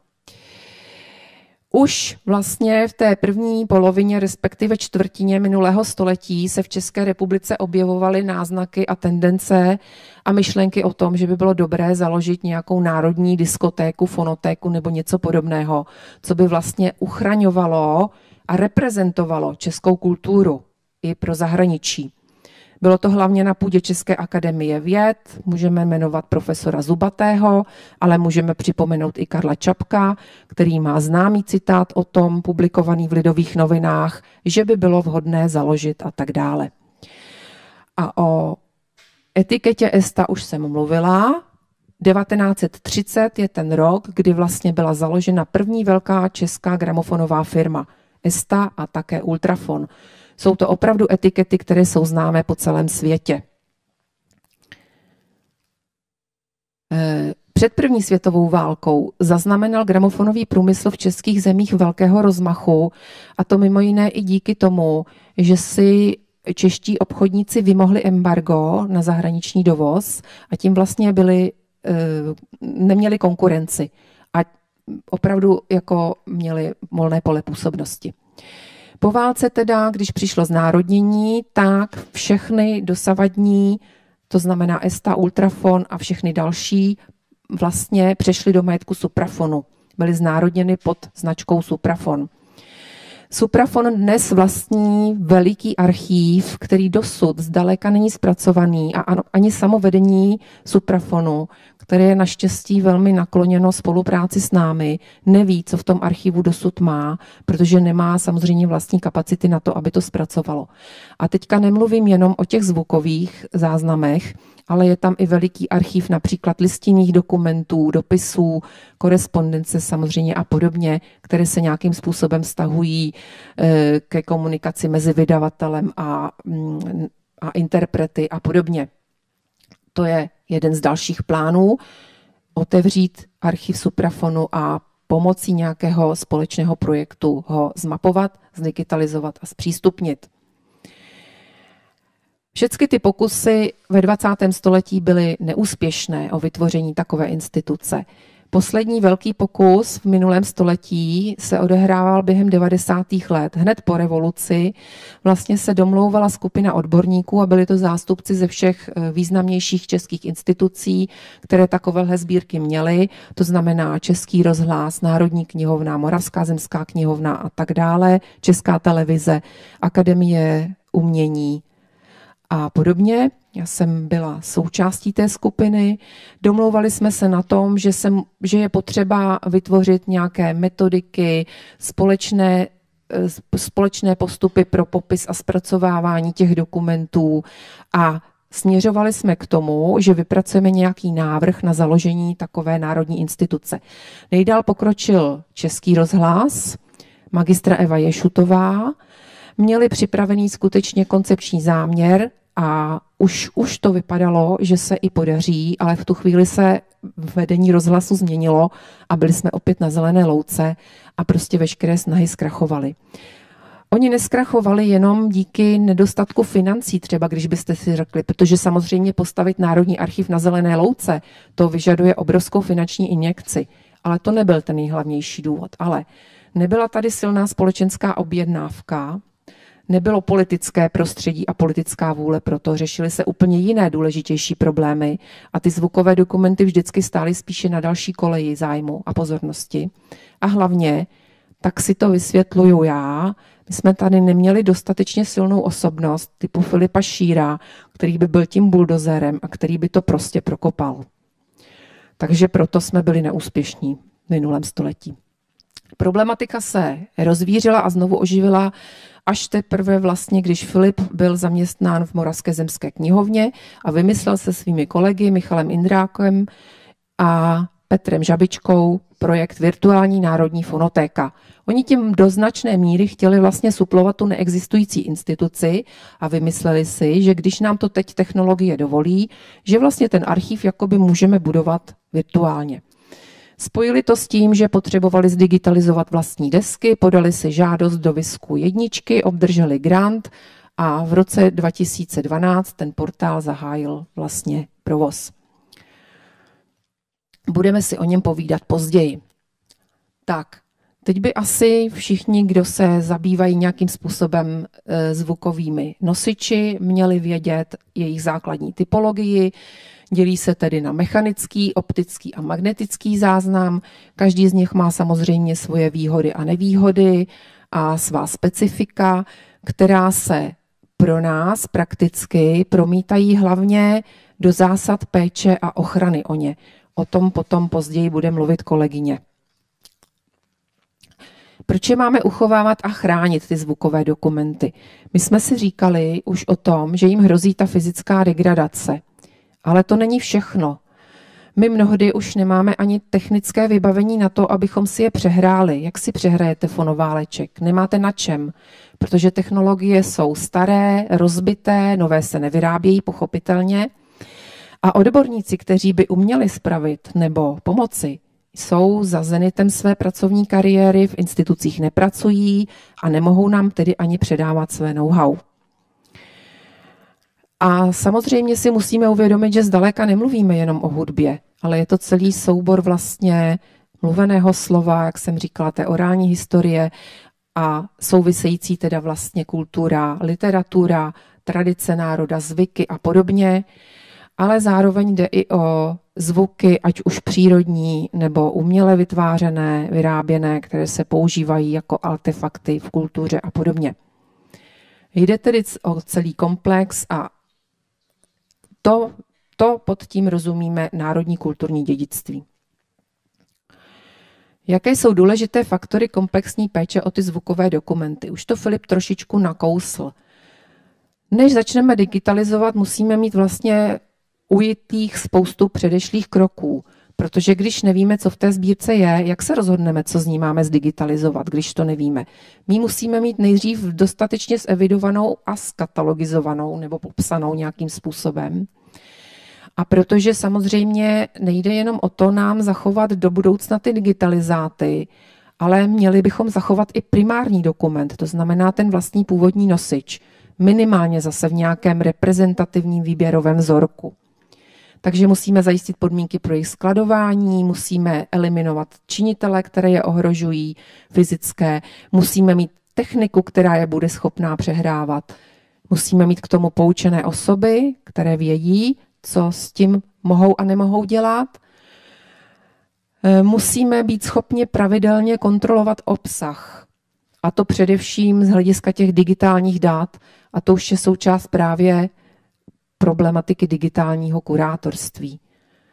Už vlastně v té první polovině, respektive čtvrtině minulého století se v České republice objevovaly náznaky a tendence a myšlenky o tom, že by bylo dobré založit nějakou národní diskotéku, fonotéku nebo něco podobného, co by vlastně uchraňovalo a reprezentovalo českou kulturu i pro zahraničí. Bylo to hlavně na půdě České akademie věd, můžeme jmenovat profesora Zubatého, ale můžeme připomenout i Karla Čapka, který má známý citát o tom, publikovaný v Lidových novinách, že by bylo vhodné založit a tak dále. A o etiketě ESTA už jsem mluvila. 1930 je ten rok, kdy vlastně byla založena první velká česká gramofonová firma ESTA a také Ultrafon. Jsou to opravdu etikety, které jsou známé po celém světě. Před první světovou válkou zaznamenal gramofonový průmysl v českých zemích velkého rozmachu, a to mimo jiné i díky tomu, že si čeští obchodníci vymohli embargo na zahraniční dovoz a tím vlastně neměli konkurenci a opravdu jako měli volné pole působnosti. Po válce teda, když přišlo znárodnění, tak všechny dosavadní, to znamená ESTA, Ultrafon a všechny další, vlastně přešly do majetku Suprafonu. Byly znárodněny pod značkou Suprafon. Suprafon dnes vlastní veliký archív, který dosud zdaleka není zpracovaný a ani samovedení Suprafonu, které je naštěstí velmi nakloněno spolupráci s námi, neví, co v tom archivu dosud má, protože nemá samozřejmě vlastní kapacity na to, aby to zpracovalo. A teďka nemluvím jenom o těch zvukových záznamech, ale je tam i veliký archiv například listinných dokumentů, dopisů, korespondence samozřejmě a podobně, které se nějakým způsobem vztahují ke komunikaci mezi vydavatelem a interprety a podobně. To je jeden z dalších plánů, otevřít archiv Suprafonu a pomocí nějakého společného projektu ho zmapovat, zdigitalizovat a zpřístupnit. Všechny ty pokusy ve 20. století byly neúspěšné o vytvoření takové instituce. Poslední velký pokus v minulém století se odehrával během 90. let. Hned po revoluci vlastně se domlouvala skupina odborníků a byli to zástupci ze všech významnějších českých institucí, které takovéhle sbírky měly. To znamená Český rozhlas, Národní knihovna, Moravská zemská knihovna a tak dále, Česká televize, Akademie umění a podobně. Já jsem byla součástí té skupiny. Domlouvali jsme se na tom, že je potřeba vytvořit nějaké metodiky, společné postupy pro popis a zpracovávání těch dokumentů a směřovali jsme k tomu, že vypracujeme nějaký návrh na založení takové národní instituce. Nejdál pokročil Český rozhlas, magistra Eva Ješutová, měli připravený skutečně koncepční záměr a už to vypadalo, že se i podaří, ale v tu chvíli se vedení rozhlasu změnilo a byli jsme opět na zelené louce a prostě veškeré snahy zkrachovaly. Oni neskrachovali jenom díky nedostatku financí, třeba když byste si řekli, protože samozřejmě postavit Národní archiv na zelené louce, to vyžaduje obrovskou finanční injekci, ale to nebyl ten nejhlavnější důvod. Ale nebyla tady silná společenská objednávka, nebylo politické prostředí a politická vůle, proto řešily se úplně jiné důležitější problémy a ty zvukové dokumenty vždycky stály spíše na další koleji zájmu a pozornosti. A hlavně, tak si to vysvětluju já, my jsme tady neměli dostatečně silnou osobnost typu Filipa Šíra, který by byl tím buldozerem a který by to prostě prokopal. Takže proto jsme byli neúspěšní v minulém století. Problematika se rozvířila a znovu oživila až teprve vlastně, když Filip byl zaměstnán v Moravské zemské knihovně a vymyslel se svými kolegy Michalem Indrákem a Petrem Žabičkou projekt Virtuální národní fonotéka. Oni tím do značné míry chtěli vlastně suplovat tu neexistující instituci a vymysleli si, že když nám to teď technologie dovolí, že vlastně ten archiv jakoby můžeme budovat virtuálně. Spojili to s tím, že potřebovali zdigitalizovat vlastní desky, podali si žádost do Visku jedničky, obdrželi grant a v roce 2012 ten portál zahájil vlastně provoz. Budeme si o něm povídat později. Tak, teď by asi všichni, kdo se zabývají nějakým způsobem zvukovými nosiči, měli vědět jejich základní typologii. Dělí se tedy na mechanický, optický a magnetický záznam. Každý z nich má samozřejmě svoje výhody a nevýhody a svá specifika, která se pro nás prakticky promítají hlavně do zásad péče a ochrany o ně. O tom potom později bude mluvit kolegyně. Proč je máme uchovávat a chránit ty zvukové dokumenty? My jsme si říkali už o tom, že jim hrozí ta fyzická degradace. Ale to není všechno. My mnohdy už nemáme ani technické vybavení na to, abychom si je přehráli. Jak si přehrajete fonováleček? Nemáte na čem, protože technologie jsou staré, rozbité, nové se nevyrábějí pochopitelně. A odborníci, kteří by uměli spravit nebo pomoci, jsou za zenitem své pracovní kariéry, v institucích nepracují a nemohou nám tedy ani předávat své know-how. A samozřejmě si musíme uvědomit, že zdaleka nemluvíme jenom o hudbě, ale je to celý soubor vlastně mluveného slova, jak jsem říkala, té orální historie a související teda vlastně kultura, literatura, tradice národa, zvyky a podobně, ale zároveň jde i o zvuky, ať už přírodní nebo uměle vytvářené, vyráběné, které se používají jako artefakty v kultuře a podobně. Jde tedy o celý komplex a to pod tím rozumíme národní kulturní dědictví. Jaké jsou důležité faktory komplexní péče o ty zvukové dokumenty? Už to Filip trošičku nakousl. Než začneme digitalizovat, musíme mít vlastně ujitých spoustu předešlých kroků, protože když nevíme, co v té sbírce je, jak se rozhodneme, co z ní máme zdigitalizovat, když to nevíme? My musíme mít nejdřív dostatečně zevidovanou a skatalogizovanou nebo popsanou nějakým způsobem. A protože samozřejmě nejde jenom o to nám zachovat do budoucna ty digitalizáty, ale měli bychom zachovat i primární dokument, to znamená ten vlastní původní nosič, minimálně zase v nějakém reprezentativním výběrovém vzorku. Takže musíme zajistit podmínky pro jejich skladování, musíme eliminovat činitele, které je ohrožují, fyzické, musíme mít techniku, která je bude schopná přehrávat. Musíme mít k tomu poučené osoby, které vědí, co s tím mohou a nemohou dělat. Musíme být schopni pravidelně kontrolovat obsah. A to především z hlediska těch digitálních dat. A to už je součást právě problematiky digitálního kurátorství.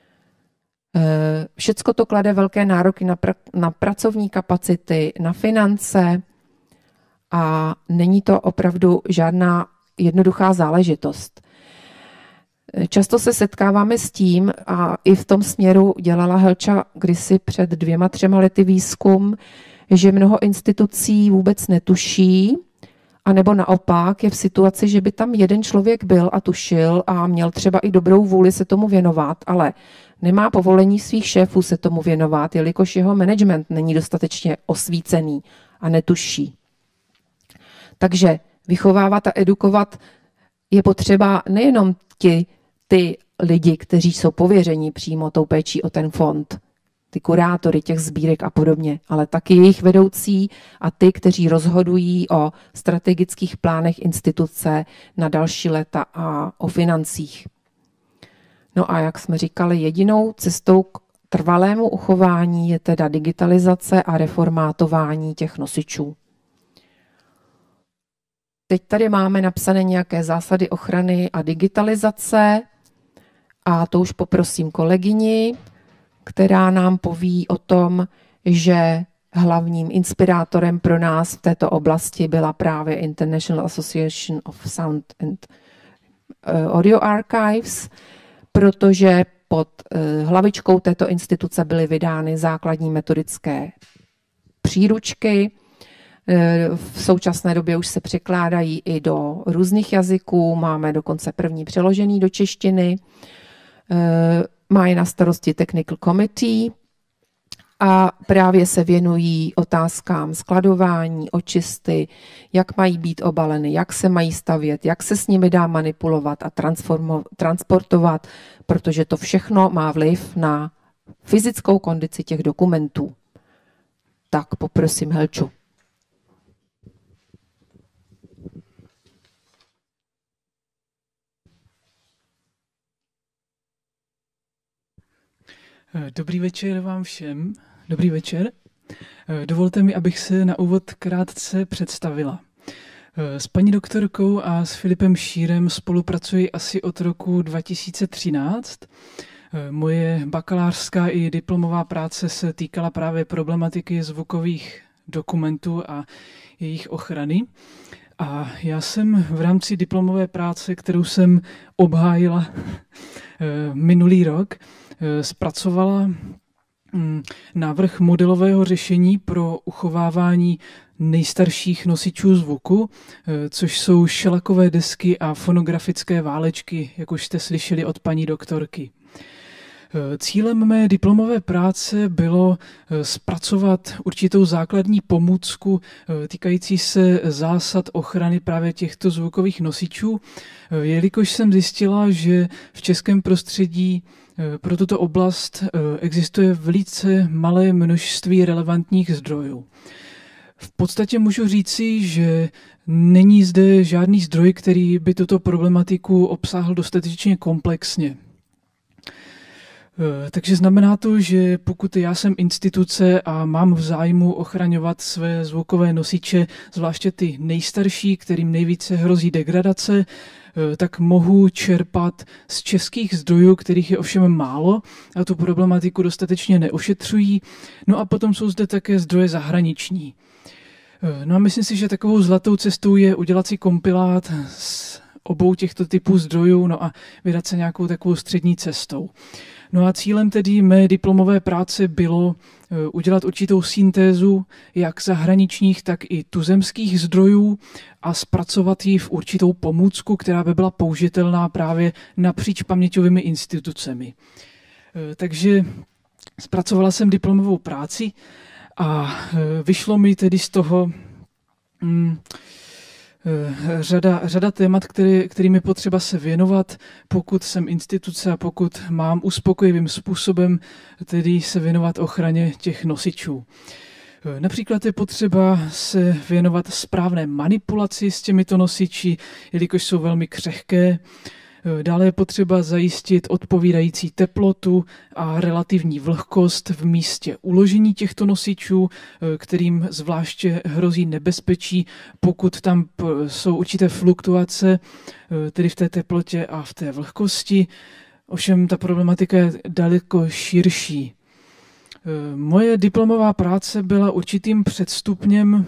Všecko to klade velké nároky na pracovní kapacity, na finance a není to opravdu žádná jednoduchá záležitost. Často se setkáváme s tím, a i v tom směru dělala Helča kdysi před 2-3 lety výzkum, že mnoho institucí vůbec netuší, anebo naopak je v situaci, že by tam jeden člověk byl a tušil a měl třeba i dobrou vůli se tomu věnovat, ale nemá povolení svých šéfů se tomu věnovat, jelikož jeho management není dostatečně osvícený a netuší. Takže vychovávat a edukovat je potřeba nejenom ty lidi, kteří jsou pověření přímo tou péčí o ten fond, ty kurátory těch sbírek a podobně, ale taky jejich vedoucí a ty, kteří rozhodují o strategických plánech instituce na další léta a o financích. No a jak jsme říkali, jedinou cestou k trvalému uchování je teda digitalizace a reformátování těch nosičů. Teď tady máme napsané nějaké zásady ochrany a digitalizace a to už poprosím kolegyni, která nám poví o tom, že hlavním inspirátorem pro nás v této oblasti byla právě International Association of Sound and Audio Archives, protože pod hlavičkou této instituce byly vydány základní metodické příručky. V současné době už se překládají i do různých jazyků, máme dokonce první přeložený do češtiny. Má je na starosti Technical Committee a právě se věnují otázkám skladování, očisty, jak mají být obaleny, jak se mají stavět, jak se s nimi dá manipulovat a transportovat, protože to všechno má vliv na fyzickou kondici těch dokumentů. Tak poprosím Helču. Dobrý večer vám všem. Dobrý večer. Dovolte mi, abych se na úvod krátce představila. S paní doktorkou a s Filipem Šírem spolupracuji asi od roku 2013. Moje bakalářská i diplomová práce se týkala právě problematiky zvukových dokumentů a jejich ochrany. A já jsem v rámci diplomové práce, kterou jsem obhájila minulý rok, zpracovala návrh modelového řešení pro uchovávání nejstarších nosičů zvuku, což jsou šelakové desky a fonografické válečky, jak už jste slyšeli od paní doktorky. Cílem mé diplomové práce bylo zpracovat určitou základní pomůcku týkající se zásad ochrany právě těchto zvukových nosičů, jelikož jsem zjistila, že v českém prostředí pro tuto oblast existuje velice malé množství relevantních zdrojů. V podstatě můžu říci, že není zde žádný zdroj, který by tuto problematiku obsáhl dostatečně komplexně. Takže znamená to, že pokud já jsem instituce a mám v zájmu ochraňovat své zvukové nosiče, zvláště ty nejstarší, kterým nejvíce hrozí degradace, tak mohu čerpat z českých zdrojů, kterých je ovšem málo a tu problematiku dostatečně neošetřují. No a potom jsou zde také zdroje zahraniční. No a myslím si, že takovou zlatou cestou je udělat si kompilát z obou těchto typů zdrojů, no a vydat se nějakou takovou střední cestou. No a cílem tedy mé diplomové práce bylo udělat určitou syntézu jak zahraničních, tak i tuzemských zdrojů a zpracovat ji v určitou pomůcku, která by byla použitelná právě napříč paměťovými institucemi. Takže zpracovala jsem diplomovou práci a vyšlo mi tedy z toho řada témat, kterým je potřeba se věnovat, pokud jsem instituce a pokud mám uspokojivým způsobem tedy se věnovat ochraně těch nosičů. Například je potřeba se věnovat správné manipulaci s těmito nosiči, jelikož jsou velmi křehké. Dále je potřeba zajistit odpovídající teplotu a relativní vlhkost v místě uložení těchto nosičů, kterým zvláště hrozí nebezpečí, pokud tam jsou určité fluktuace, tedy v té teplotě a v té vlhkosti. Ovšem ta problematika je daleko širší. Moje diplomová práce byla určitým předstupněm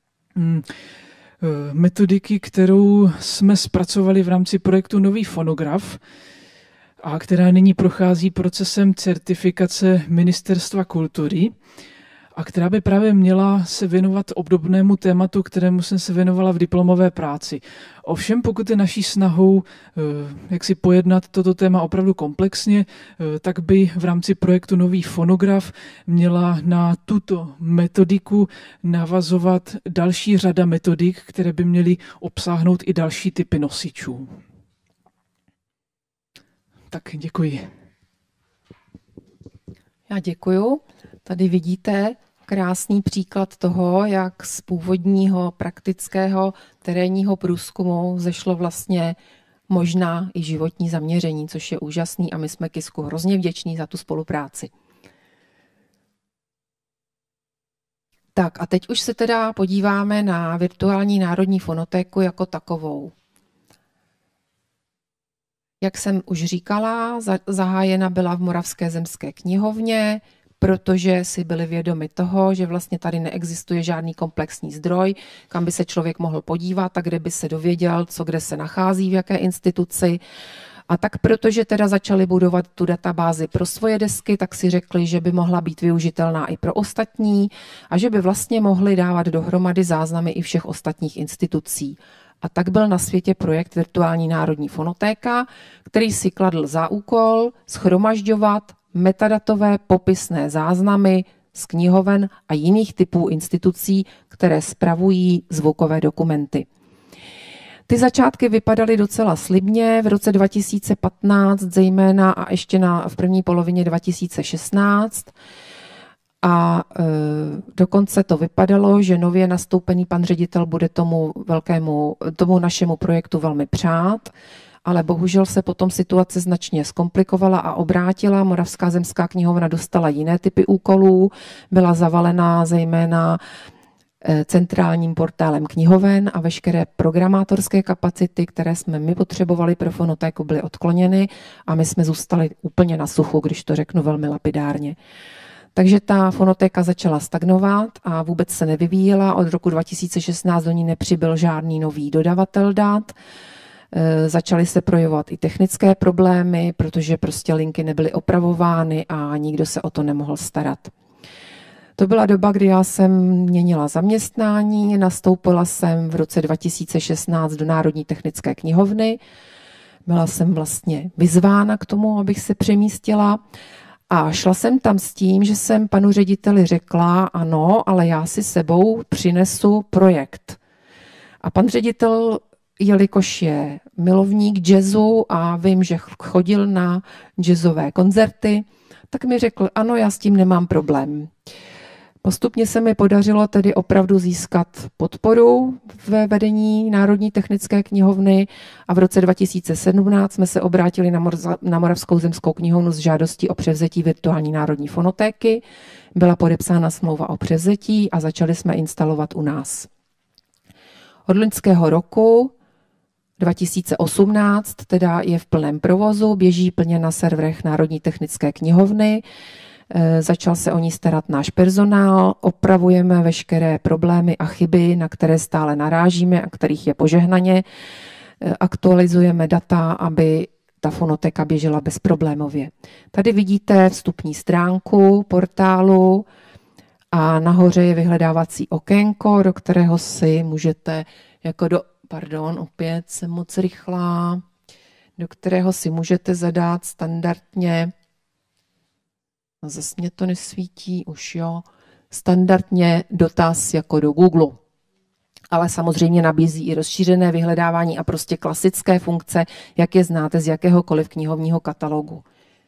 metodiky, kterou jsme zpracovali v rámci projektu Nový fonograf a která nyní prochází procesem certifikace Ministerstva kultury a která by právě měla se věnovat obdobnému tématu, kterému jsem se věnovala v diplomové práci. Ovšem, pokud je naší snahou jak si pojednat toto téma opravdu komplexně, tak by v rámci projektu Nový fonograf měla na tuto metodiku navazovat další řada metodik, které by měly obsáhnout i další typy nosičů. Tak děkuji. Já děkuju. Tady vidíte krásný příklad toho, jak z původního praktického terénního průzkumu zešlo vlastně možná i životní zaměření, což je úžasný a my jsme KISKu hrozně vděční za tu spolupráci. Tak a teď už se teda podíváme na virtuální národní fonotéku jako takovou. Jak jsem už říkala, zahájena byla v Moravské zemské knihovně, protože si byli vědomi toho, že vlastně tady neexistuje žádný komplexní zdroj, kam by se člověk mohl podívat a kde by se dověděl, co kde se nachází, v jaké instituci. A tak protože teda začali budovat tu databázi pro svoje desky, tak si řekli, že by mohla být využitelná i pro ostatní a že by vlastně mohli dávat dohromady záznamy i všech ostatních institucí. A tak byl na světě projekt Virtuální národní fonotéka, který si kladl za úkol shromažďovat metadatové popisné záznamy z knihoven a jiných typů institucí, které spravují zvukové dokumenty. Ty začátky vypadaly docela slibně v roce 2015, zejména a ještě v první polovině 2016. A dokonce to vypadalo, že nově nastoupený pan ředitel bude tomu našemu projektu velmi přát, ale bohužel se potom situace značně zkomplikovala a obrátila. Moravská zemská knihovna dostala jiné typy úkolů, byla zavalená zejména centrálním portálem knihoven a veškeré programátorské kapacity, které jsme my potřebovali pro fonotéku, byly odkloněny a my jsme zůstali úplně na suchu, když to řeknu velmi lapidárně. Takže ta fonotéka začala stagnovat a vůbec se nevyvíjela. Od roku 2016 do ní nepřibyl žádný nový dodavatel dat. Začaly se projevovat i technické problémy, protože prostě linky nebyly opravovány a nikdo se o to nemohl starat. To byla doba, kdy já jsem měnila zaměstnání, nastoupila jsem v roce 2016 do Národní technické knihovny. Byla jsem vlastně vyzvána k tomu, abych se přemístila. A šla jsem tam s tím, že jsem panu řediteli řekla, ano, ale já si sebou přinesu projekt. A pan ředitel, jelikož je milovník jazzu a vím, že chodil na jazzové koncerty, tak mi řekl, ano, já s tím nemám problém. Postupně se mi podařilo tedy opravdu získat podporu ve vedení Národní technické knihovny a v roce 2017 jsme se obrátili na Moravskou zemskou knihovnu s žádostí o převzetí virtuální národní fonotéky. Byla podepsána smlouva o převzetí a začali jsme instalovat u nás. Od loňského roku 2018 teda je v plném provozu, běží plně na serverech Národní technické knihovny. Začal se o ní starat náš personál, opravujeme veškeré problémy a chyby, na které stále narážíme a kterých je požehnaně. Aktualizujeme data, aby ta fonotéka běžela bezproblémově. Tady vidíte vstupní stránku portálu a nahoře je vyhledávací okénko, do kterého si můžete opět jsem moc rychlá, do kterého si můžete zadat standardně, zase mě to nesvítí, už jo, standardně dotaz jako do Google. ale samozřejmě nabízí i rozšířené vyhledávání a prostě klasické funkce, jak je znáte z jakéhokoliv knihovního katalogu.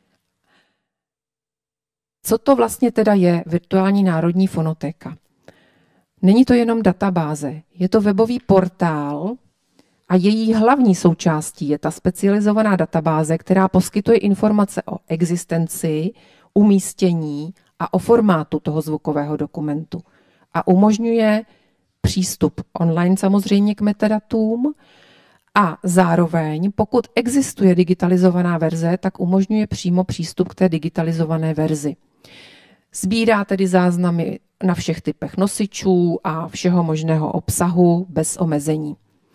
Co to vlastně teda je virtuální národní fonotéka? Není to jenom databáze, je to webový portál a její hlavní součástí je ta specializovaná databáze, která poskytuje informace o existenci, umístění a o formátu toho zvukového dokumentu a umožňuje přístup online samozřejmě k metadatům a zároveň, pokud existuje digitalizovaná verze, tak umožňuje přímo přístup k té digitalizované verzi. Sbírá tedy záznamy na všech typech nosičů a všeho možného obsahu bez omezení.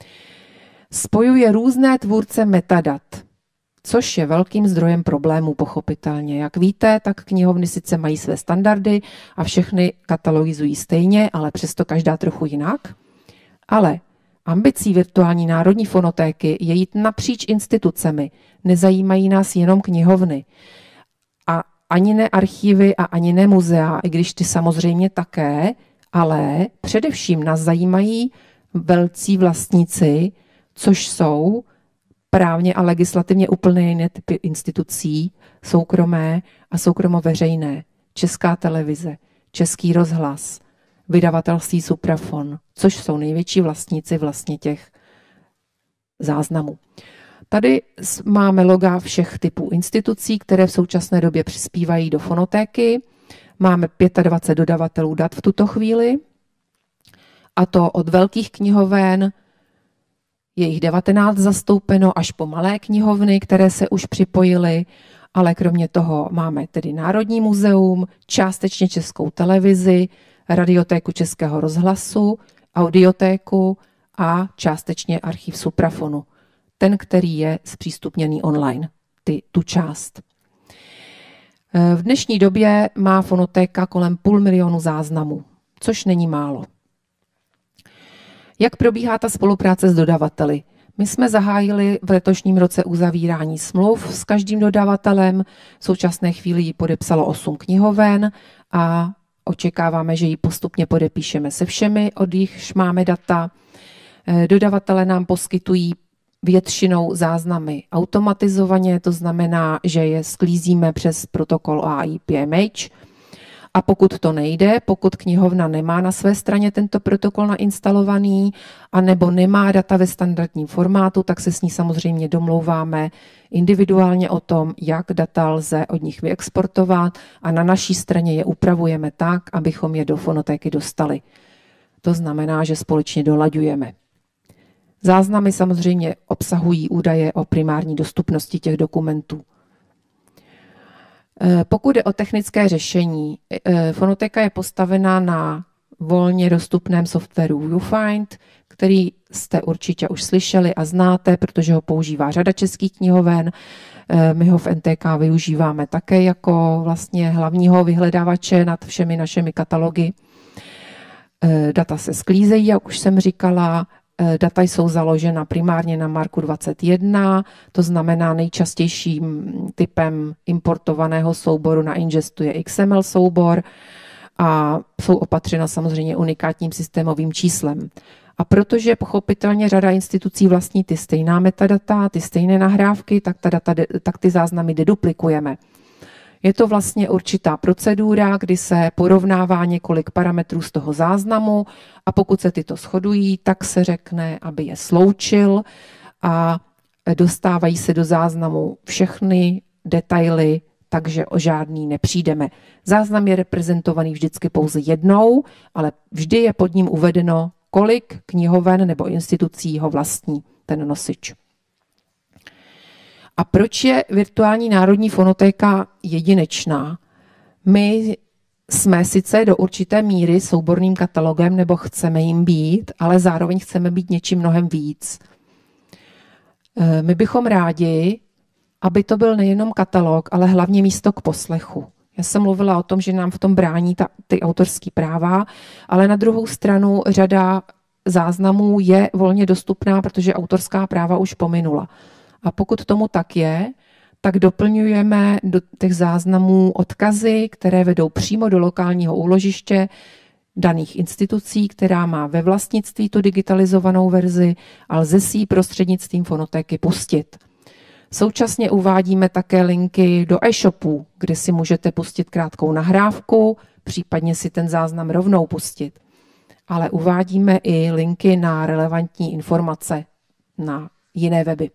Spojuje různé tvůrce metadat, což je velkým zdrojem problémů pochopitelně. Jak víte, tak knihovny sice mají své standardy a všechny katalogizují stejně, ale přesto každá trochu jinak. Ale ambicí virtuální národní fonotéky je jít napříč institucemi. Nezajímají nás jenom knihovny. A ani ne archívy a ani ne muzea, i když ty samozřejmě také, ale především nás zajímají velcí vlastníci, což jsou právně a legislativně úplně jiné typy institucí, soukromé a soukromoveřejné. Česká televize, Český rozhlas, vydavatelství Suprafon, což jsou největší vlastníci vlastně těch záznamů. Tady máme loga všech typů institucí, které v současné době přispívají do fonotéky. Máme 25 dodavatelů dat v tuto chvíli, a to od velkých knihoven, je jich 19 zastoupeno, až po malé knihovny, které se už připojily, ale kromě toho máme tedy Národní muzeum, částečně Českou televizi, radiotéku Českého rozhlasu, audiotéku a částečně archiv Suprafonu. Ten, který je zpřístupněný online, tu část. V dnešní době má fonotéka kolem 500 000 záznamů, což není málo. Jak probíhá ta spolupráce s dodavateli? My jsme zahájili v letošním roce uzavírání smluv s každým dodavatelem. V současné chvíli ji podepsalo 8 knihoven a očekáváme, že ji postupně podepíšeme se všemi, od nichž máme data. Dodavatelé nám poskytují většinou záznamy automatizovaně, to znamená, že je sklízíme přes protokol AIPMH. A pokud to nejde, pokud knihovna nemá na své straně tento protokol nainstalovaný anebo nemá data ve standardním formátu, tak se s ní samozřejmě domlouváme individuálně o tom, jak data lze od nich vyexportovat a na naší straně je upravujeme tak, abychom je do fonotéky dostali. To znamená, že společně dolaďujeme. Záznamy samozřejmě obsahují údaje o primární dostupnosti těch dokumentů. Pokud jde o technické řešení, fonotéka je postavená na volně dostupném softwaru ViewFind, který jste určitě už slyšeli a znáte, protože ho používá řada českých knihoven. My ho v NTK využíváme také jako vlastně hlavního vyhledávače nad všemi našimi katalogy. Data se sklízejí, jak už jsem říkala. Data jsou založena primárně na Marku 21, to znamená nejčastějším typem importovaného souboru na Ingestu je XML soubor a jsou opatřena samozřejmě unikátním systémovým číslem. A protože pochopitelně řada institucí vlastní ty stejná metadata, ty stejné nahrávky, tak ty záznamy deduplikujeme. Je to vlastně určitá procedura, kdy se porovnává několik parametrů z toho záznamu a pokud se tyto shodují, tak se řekne, aby je sloučil a dostávají se do záznamu všechny detaily, takže o žádný nepřijdeme. Záznam je reprezentovaný vždycky pouze jednou, ale vždy je pod ním uvedeno, kolik knihoven nebo institucí ho vlastní ten nosič. A proč je virtuální národní fonotéka jedinečná? My jsme sice do určité míry souborným katalogem, nebo chceme jim být, ale zároveň chceme být něčím mnohem víc. My bychom rádi, aby to byl nejenom katalog, ale hlavně místo k poslechu. Já jsem mluvila o tom, že nám v tom brání ty autorské práva, ale na druhou stranu řada záznamů je volně dostupná, protože autorská práva už pominula. A pokud tomu tak je, tak doplňujeme do těch záznamů odkazy, které vedou přímo do lokálního úložiště, daných institucí, která má ve vlastnictví tu digitalizovanou verzi a lze si ji prostřednictvím fonotéky pustit. Současně uvádíme také linky do e-shopů, kde si můžete pustit krátkou nahrávku, případně si ten záznam rovnou pustit. Ale uvádíme i linky na relevantní informace na jiné weby.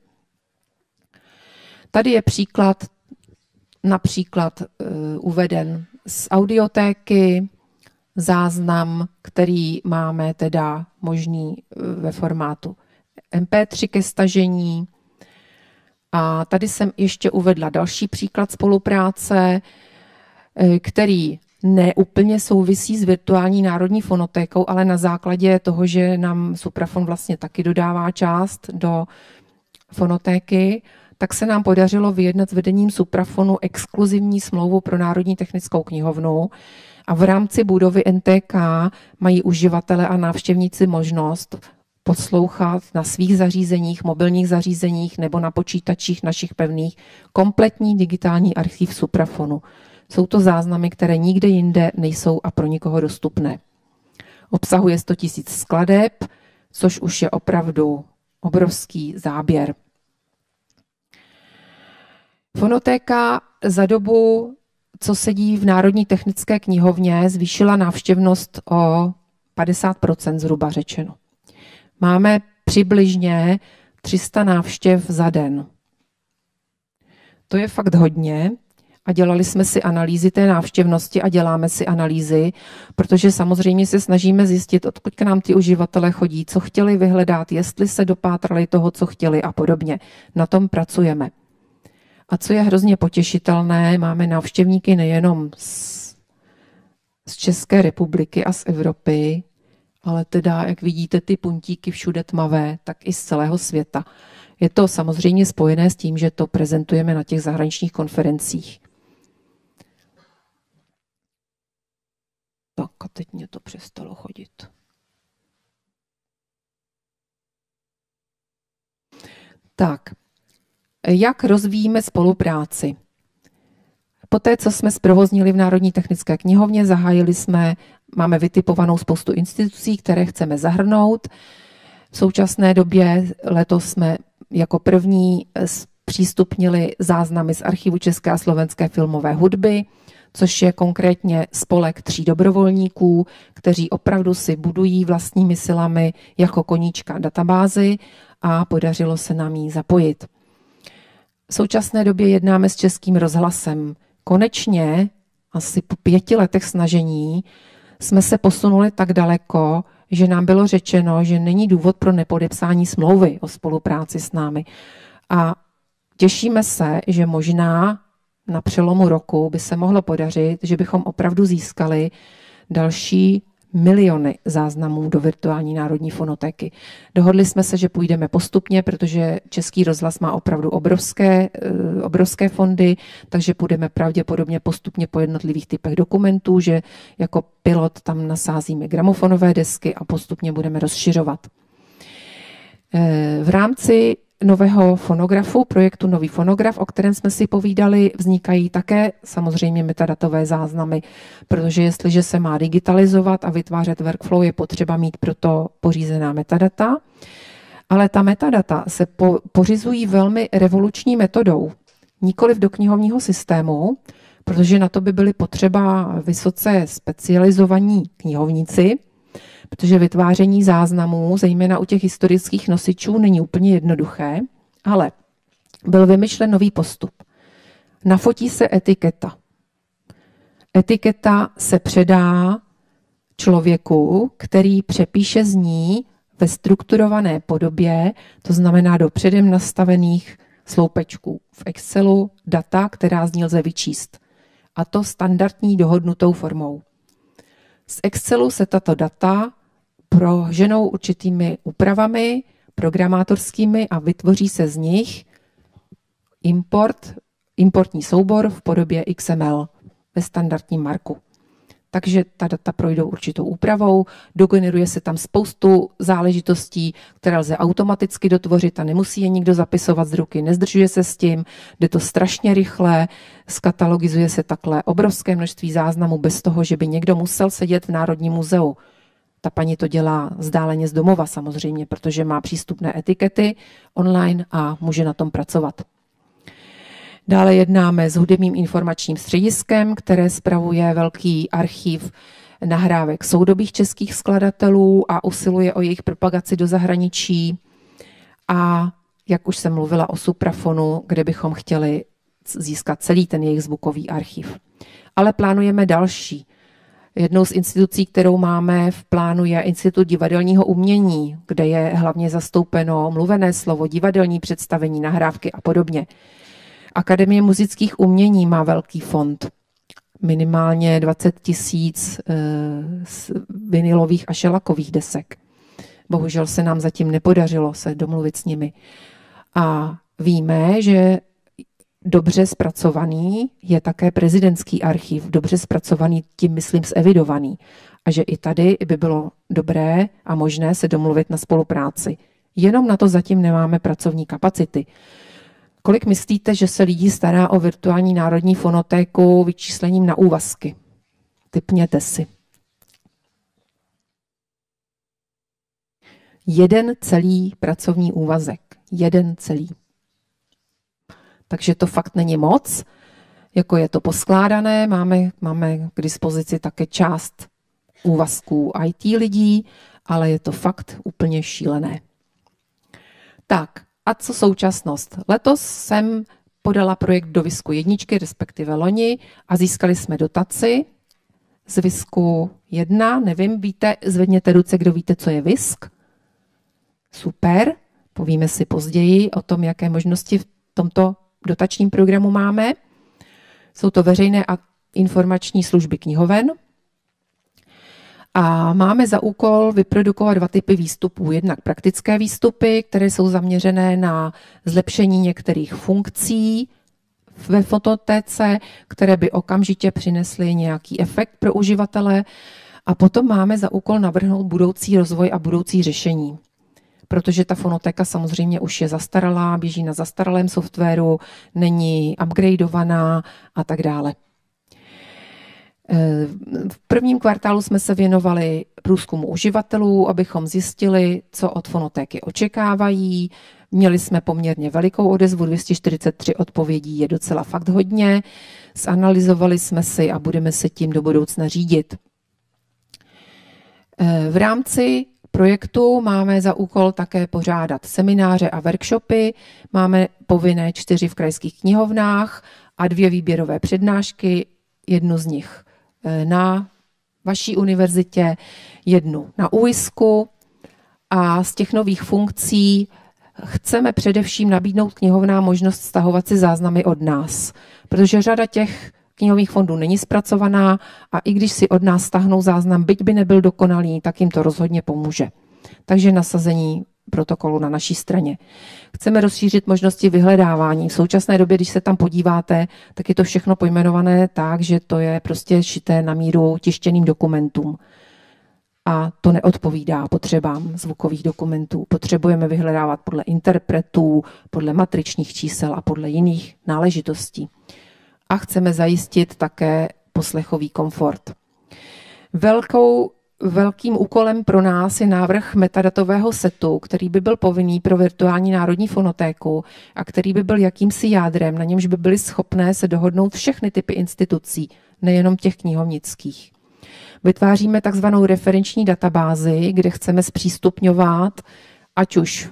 Tady je příklad, například uveden z audiotéky, záznam, který máme teda možný ve formátu MP3 ke stažení. A tady jsem ještě uvedla další příklad spolupráce, který neúplně souvisí s virtuální národní fonotékou, ale na základě toho, že nám Suprafon vlastně taky dodává část do fonotéky, tak se nám podařilo vyjednat s vedením Suprafonu exkluzivní smlouvu pro Národní technickou knihovnu a v rámci budovy NTK mají uživatelé a návštěvníci možnost poslouchat na svých zařízeních, mobilních zařízeních nebo na počítačích našich pevných kompletní digitální archiv Suprafonu. Jsou to záznamy, které nikde jinde nejsou a pro nikoho dostupné. Obsahuje 100 000 skladeb, což už je opravdu obrovský záběr. Fonotéka za dobu, co sedí v Národní technické knihovně, zvýšila návštěvnost o 50% zhruba řečeno. Máme přibližně 300 návštěv za den. To je fakt hodně a dělali jsme si analýzy té návštěvnosti a děláme si analýzy, protože samozřejmě se snažíme zjistit, odkud k nám ty uživatelé chodí, co chtěli vyhledat, jestli se dopátrali toho, co chtěli a podobně. Na tom pracujeme. A co je hrozně potěšitelné, máme návštěvníky nejenom z České republiky a z Evropy, ale teda, jak vidíte, ty puntíky všude tmavé, tak i z celého světa. Je to samozřejmě spojené s tím, že to prezentujeme na těch zahraničních konferencích. Tak a teď mě to přestalo chodit. Tak, jak rozvíjíme spolupráci? Poté, co jsme zprovoznili v Národní technické knihovně, máme vytipovanou spoustu institucí, které chceme zahrnout. V současné době letos jsme jako první zpřístupnili záznamy z archivu České a slovenské filmové hudby, což je konkrétně spolek 3 dobrovolníků, kteří opravdu si budují vlastními silami jako koníčka databázy a podařilo se nám ji zapojit. V současné době jednáme s Českým rozhlasem. Konečně, asi po 5 letech snažení, jsme se posunuli tak daleko, že nám bylo řečeno, že není důvod pro nepodepsání smlouvy o spolupráci s námi. A těšíme se, že možná na přelomu roku by se mohlo podařit, že bychom opravdu získali další miliony záznamů do virtuální národní fonotéky. Dohodli jsme se, že půjdeme postupně, protože Český rozhlas má opravdu obrovské fondy, takže půjdeme pravděpodobně postupně po jednotlivých typech dokumentů, že jako pilot tam nasázíme gramofonové desky a postupně budeme rozšiřovat. V rámci nového fonografu, projektu Nový fonograf, o kterém jsme si povídali, vznikají také samozřejmě metadatové záznamy, protože jestliže se má digitalizovat a vytvářet workflow, je potřeba mít proto pořízená metadata, ale ta metadata se pořizují velmi revoluční metodou, nikoliv do knihovního systému, protože na to by byly potřeba vysoce specializovaní knihovníci, protože vytváření záznamů, zejména u těch historických nosičů, není úplně jednoduché, ale byl vymyšlen nový postup. Nafotí se etiketa. Etiketa se předá člověku, který přepíše z ní ve strukturované podobě, to znamená do předem nastavených sloupečků v Excelu data, která z ní lze vyčíst. A to standardní dohodnutou formou. Z Excelu se tato data proženou určitými úpravami programátorskými a vytvoří se z nich importní soubor v podobě XML ve standardním marku. takže ta data projdou určitou úpravou, dogeneruje se tam spoustu záležitostí, které lze automaticky dotvořit a nemusí je nikdo zapisovat z ruky, nezdržuje se s tím, jde to strašně rychle, skatalogizuje se takhle obrovské množství záznamů bez toho, že by někdo musel sedět v Národním muzeu. Ta paní to dělá vzdáleně z domova samozřejmě, protože má přístupné etikety online a může na tom pracovat. Dále jednáme s Hudebním informačním střediskem, které spravuje velký archiv nahrávek soudobých českých skladatelů a usiluje o jejich propagaci do zahraničí. A jak už jsem mluvila o Suprafonu, kde bychom chtěli získat celý ten jejich zvukový archiv. Ale plánujeme další. Jednou z institucí, kterou máme v plánu, je Institut divadelního umění, kde je hlavně zastoupeno mluvené slovo, divadelní představení, nahrávky a podobně. Akademie muzických umění má velký fond, minimálně 20 000 vinilových a šelakových desek. Bohužel se nám zatím nepodařilo se domluvit s nimi. A víme, že dobře zpracovaný je také prezidentský archiv, dobře zpracovaný, tím myslím zevidovaný. A že i tady by bylo dobré a možné se domluvit na spolupráci. Jenom na to zatím nemáme pracovní kapacity. Kolik myslíte, že se lidí stará o virtuální národní fonotéku vyčíslením na úvazky? Tipněte si. 1 celý pracovní úvazek. 1 celý. Takže to fakt není moc. Jako je to poskládané, máme k dispozici také část úvazků IT lidí, ale je to fakt úplně šílené. Tak, a co současnost? Letos jsem podala projekt do VISKu 1, respektive loni, a získali jsme dotaci z VISKu 1. Nevím, víte, zvedněte ruce, kdo víte, co je VISK. Super, povíme si později o tom, jaké možnosti v tomto dotačním programu máme. Jsou to veřejné a informační služby knihoven. A máme za úkol vyprodukovat 2 typy výstupů. Jednak praktické výstupy, které jsou zaměřené na zlepšení některých funkcí ve fototéce, které by okamžitě přinesly nějaký efekt pro uživatele. A potom máme za úkol navrhnout budoucí rozvoj a budoucí řešení. Protože ta fonotéka samozřejmě už je zastaralá, běží na zastaralém softwaru, není upgradeovaná a tak dále. V prvním kvartálu jsme se věnovali průzkumu uživatelů, abychom zjistili, co od fonotéky očekávají. Měli jsme poměrně velikou odezvu, 243 odpovědí je docela fakt hodně. Zanalyzovali jsme si a budeme se tím do budoucna řídit. V rámci projektu máme za úkol také pořádat semináře a workshopy. Máme povinné 4 v krajských knihovnách a 2 výběrové přednášky, 1 z nich na vaší univerzitě, 1 na UISku. A z těch nových funkcí chceme především nabídnout knihovnám možnost stahovat si záznamy od nás, protože řada těch knihových fondů není zpracovaná a i když si od nás stáhnou záznam, byť by nebyl dokonalý, tak jim to rozhodně pomůže. Takže nasazení protokolu na naší straně. Chceme rozšířit možnosti vyhledávání. V současné době, když se tam podíváte, tak je to všechno pojmenované tak, že to je prostě šité na míru tištěným dokumentům. A to neodpovídá potřebám zvukových dokumentů. Potřebujeme vyhledávat podle interpretů, podle matričních čísel a podle jiných náležitostí. A chceme zajistit také poslechový komfort. Velkým úkolem pro nás je návrh metadatového setu, který by byl povinný pro virtuální národní fonotéku a který by byl jakýmsi jádrem, na němž by byly schopné se dohodnout všechny typy institucí, nejenom těch knihovnických. Vytváříme takzvanou referenční databázi, kde chceme zpřístupňovat, ať už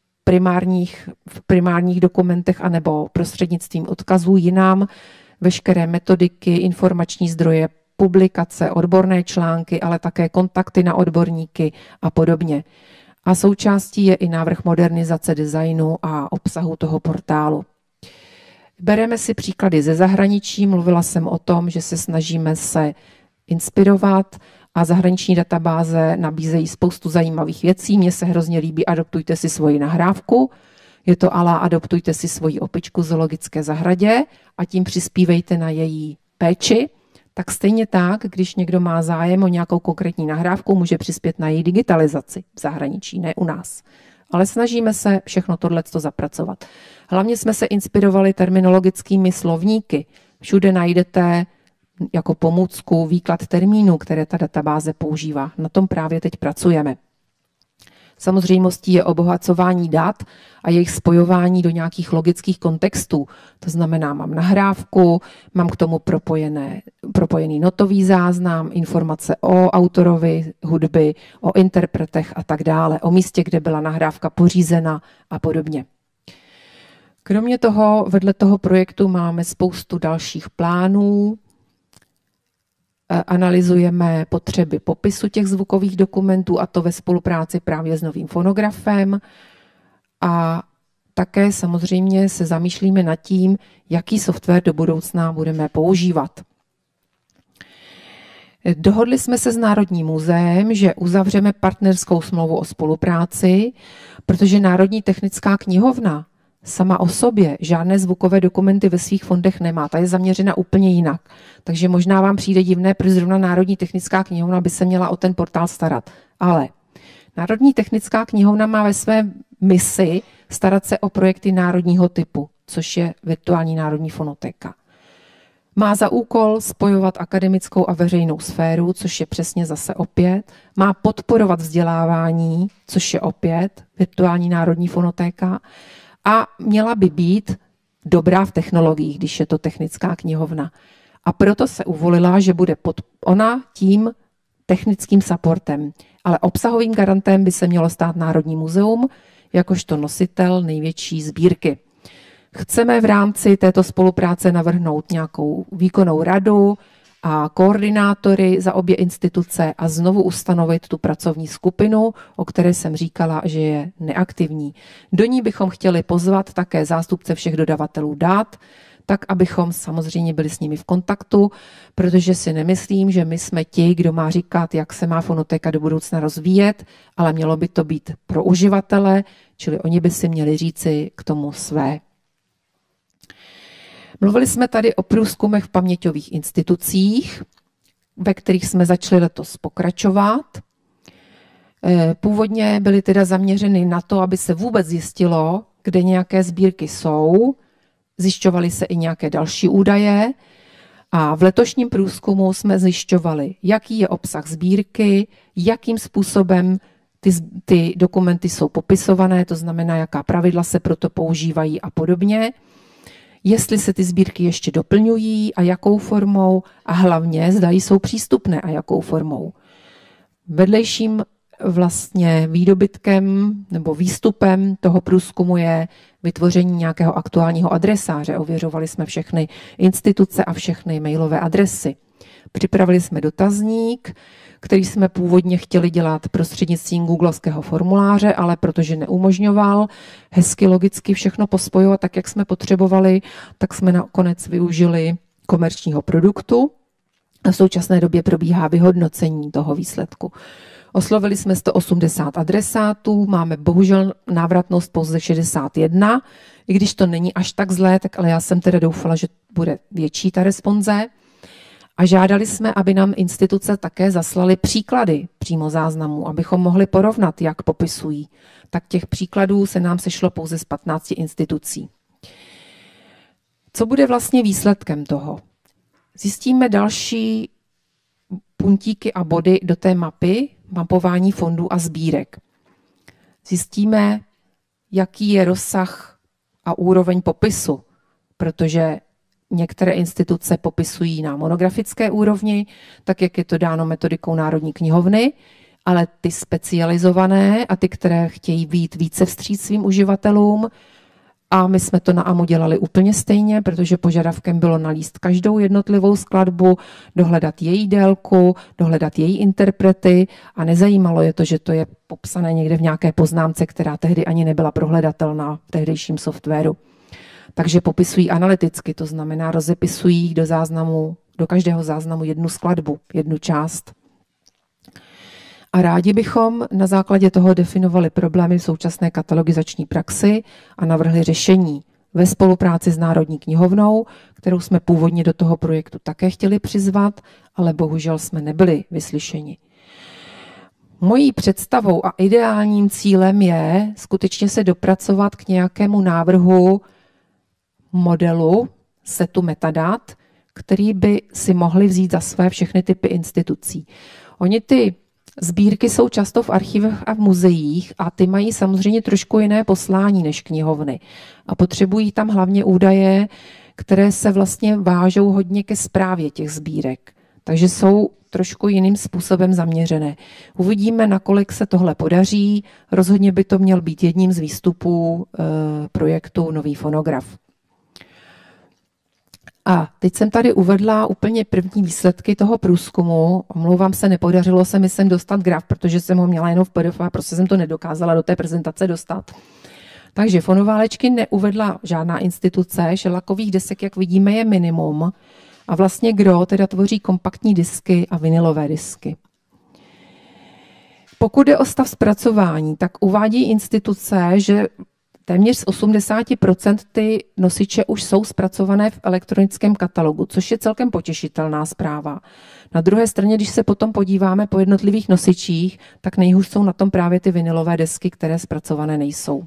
v primárních dokumentech anebo prostřednictvím odkazů jinam, veškeré metodiky, informační zdroje, publikace, odborné články, ale také kontakty na odborníky a podobně. A součástí je i návrh modernizace designu a obsahu toho portálu. Bereme si příklady ze zahraničí, mluvila jsem o tom, že se snažíme se inspirovat a zahraniční databáze nabízejí spoustu zajímavých věcí. Mně se hrozně líbí, adoptujte si svoji nahrávku. Je to ala adoptujte si svoji opičku v zoologické zahradě a tím přispívejte na její péči. tak stejně tak, když někdo má zájem o nějakou konkrétní nahrávku, může přispět na její digitalizaci v zahraničí, ne u nás. Ale snažíme se všechno tohleto zapracovat. Hlavně jsme se inspirovali terminologickými slovníky. Všude najdete jako pomůcku výklad termínů, které ta databáze používá. Na tom právě teď pracujeme. Samozřejmostí je obohacování dat a jejich spojování do nějakých logických kontextů. To znamená, mám nahrávku, mám k tomu propojený notový záznam, informace o autorovi hudby, o interpretech a tak dále, o místě, kde byla nahrávka pořízena a podobně. Kromě toho, vedle toho projektu máme spoustu dalších plánů. Analyzujeme potřeby popisu těch zvukových dokumentů, a to ve spolupráci právě s novým fonografem. A také samozřejmě se zamýšlíme nad tím, jaký software do budoucna budeme používat. Dohodli jsme se s Národním muzeem, že uzavřeme partnerskou smlouvu o spolupráci, protože Národní technická knihovna sama o sobě žádné zvukové dokumenty ve svých fondech nemá. Ta je zaměřena úplně jinak. Takže možná vám přijde divné, proč zrovna Národní technická knihovna by se měla o ten portál starat. Ale Národní technická knihovna má ve své misi starat se o projekty národního typu, což je virtuální národní fonotéka. Má za úkol spojovat akademickou a veřejnou sféru, což je přesně zase opět. Má podporovat vzdělávání, což je opět virtuální národní fonotéka. A měla by být dobrá v technologiích, když je to technická knihovna. A proto se uvolila, že bude ona tím technickým supportem. Ale obsahovým garantem by se mělo stát Národní muzeum, jakožto nositel největší sbírky. Chceme v rámci této spolupráce navrhnout nějakou výkonnou radu a koordinátory za obě instituce a znovu ustanovit tu pracovní skupinu, o které jsem říkala, že je neaktivní. Do ní bychom chtěli pozvat také zástupce všech dodavatelů dat, tak abychom samozřejmě byli s nimi v kontaktu, protože si nemyslím, že my jsme ti, kdo má říkat, jak se má fonotéka do budoucna rozvíjet, ale mělo by to být pro uživatele, čili oni by si měli říci k tomu své. Mluvili jsme tady o průzkumech v paměťových institucích, ve kterých jsme začali letos pokračovat. Původně byly teda zaměřeny na to, aby se vůbec zjistilo, kde nějaké sbírky jsou. Zjišťovaly se i nějaké další údaje. A v letošním průzkumu jsme zjišťovali, jaký je obsah sbírky, jakým způsobem ty dokumenty jsou popisované, to znamená, jaká pravidla se proto používají a podobně. Jestli se ty sbírky ještě doplňují a jakou formou a hlavně zda jsou přístupné a jakou formou. Vedlejším vlastně výdobytkem nebo výstupem toho průzkumu je vytvoření nějakého aktuálního adresáře. Ověřovali jsme všechny instituce a všechny mailové adresy. Připravili jsme dotazník, který jsme původně chtěli dělat prostřednictvím googlovského formuláře, ale protože neumožňoval hezky logicky všechno pospojovat tak, jak jsme potřebovali, tak jsme nakonec využili komerčního produktu. A v současné době probíhá vyhodnocení toho výsledku. Oslovili jsme 180 adresátů, máme bohužel návratnost pouze 61, i když to není až tak zlé, tak ale já jsem teda doufala, že bude větší ta responze. A žádali jsme, aby nám instituce také zaslaly příklady přímo záznamů, abychom mohli porovnat, jak popisují. Tak těch příkladů se nám sešlo pouze z 15 institucí. Co bude vlastně výsledkem toho? Zjistíme další puntíky a body do té mapy mapování fondů a sbírek. Zjistíme, jaký je rozsah a úroveň popisu, protože některé instituce popisují na monografické úrovni, tak jak je to dáno metodikou Národní knihovny, ale ty specializované a ty, které chtějí být více vstříc svým uživatelům, a my jsme to na AMU dělali úplně stejně, protože požadavkem bylo nalíst každou jednotlivou skladbu, dohledat její délku, dohledat její interprety a nezajímalo je to, že to je popsané někde v nějaké poznámce, která tehdy ani nebyla prohledatelná v tehdejším softwaru. Takže popisují analyticky, to znamená rozepisují do každého záznamu jednu skladbu, jednu část. A rádi bychom na základě toho definovali problémy v současné katalogizační praxi a navrhli řešení. ve spolupráci s Národní knihovnou, kterou jsme původně do toho projektu také chtěli přizvat, ale bohužel jsme nebyli vyslyšeni. Mojí představou a ideálním cílem je skutečně se dopracovat k nějakému návrhu modelu, setu metadat, který by si mohli vzít za své všechny typy institucí. Oni ty sbírky jsou často v archivech a v muzeích a ty mají samozřejmě trošku jiné poslání než knihovny. A potřebují tam hlavně údaje, které se vlastně vážou hodně ke správě těch sbírek. Takže jsou trošku jiným způsobem zaměřené. Uvidíme, nakolik se tohle podaří. Rozhodně by to měl být jedním z výstupů projektu Nový fonograf. A teď jsem tady uvedla úplně první výsledky toho průzkumu. Omlouvám se, nepodařilo se mi sem dostat graf, protože jsem ho měla jenom v PDF a prostě jsem to nedokázala do té prezentace dostat. Takže fonoválečky neuvedla žádná instituce, šelakových desek, jak vidíme, je minimum. A vlastně gro teda tvoří kompaktní disky a vinylové disky. Pokud jde o stav zpracování, tak uvádí instituce, že téměř z 80% ty nosiče už jsou zpracované v elektronickém katalogu, což je celkem potěšitelná zpráva. Na druhé straně, když se potom podíváme po jednotlivých nosičích, tak nejhůř jsou na tom právě ty vinylové desky, které zpracované nejsou.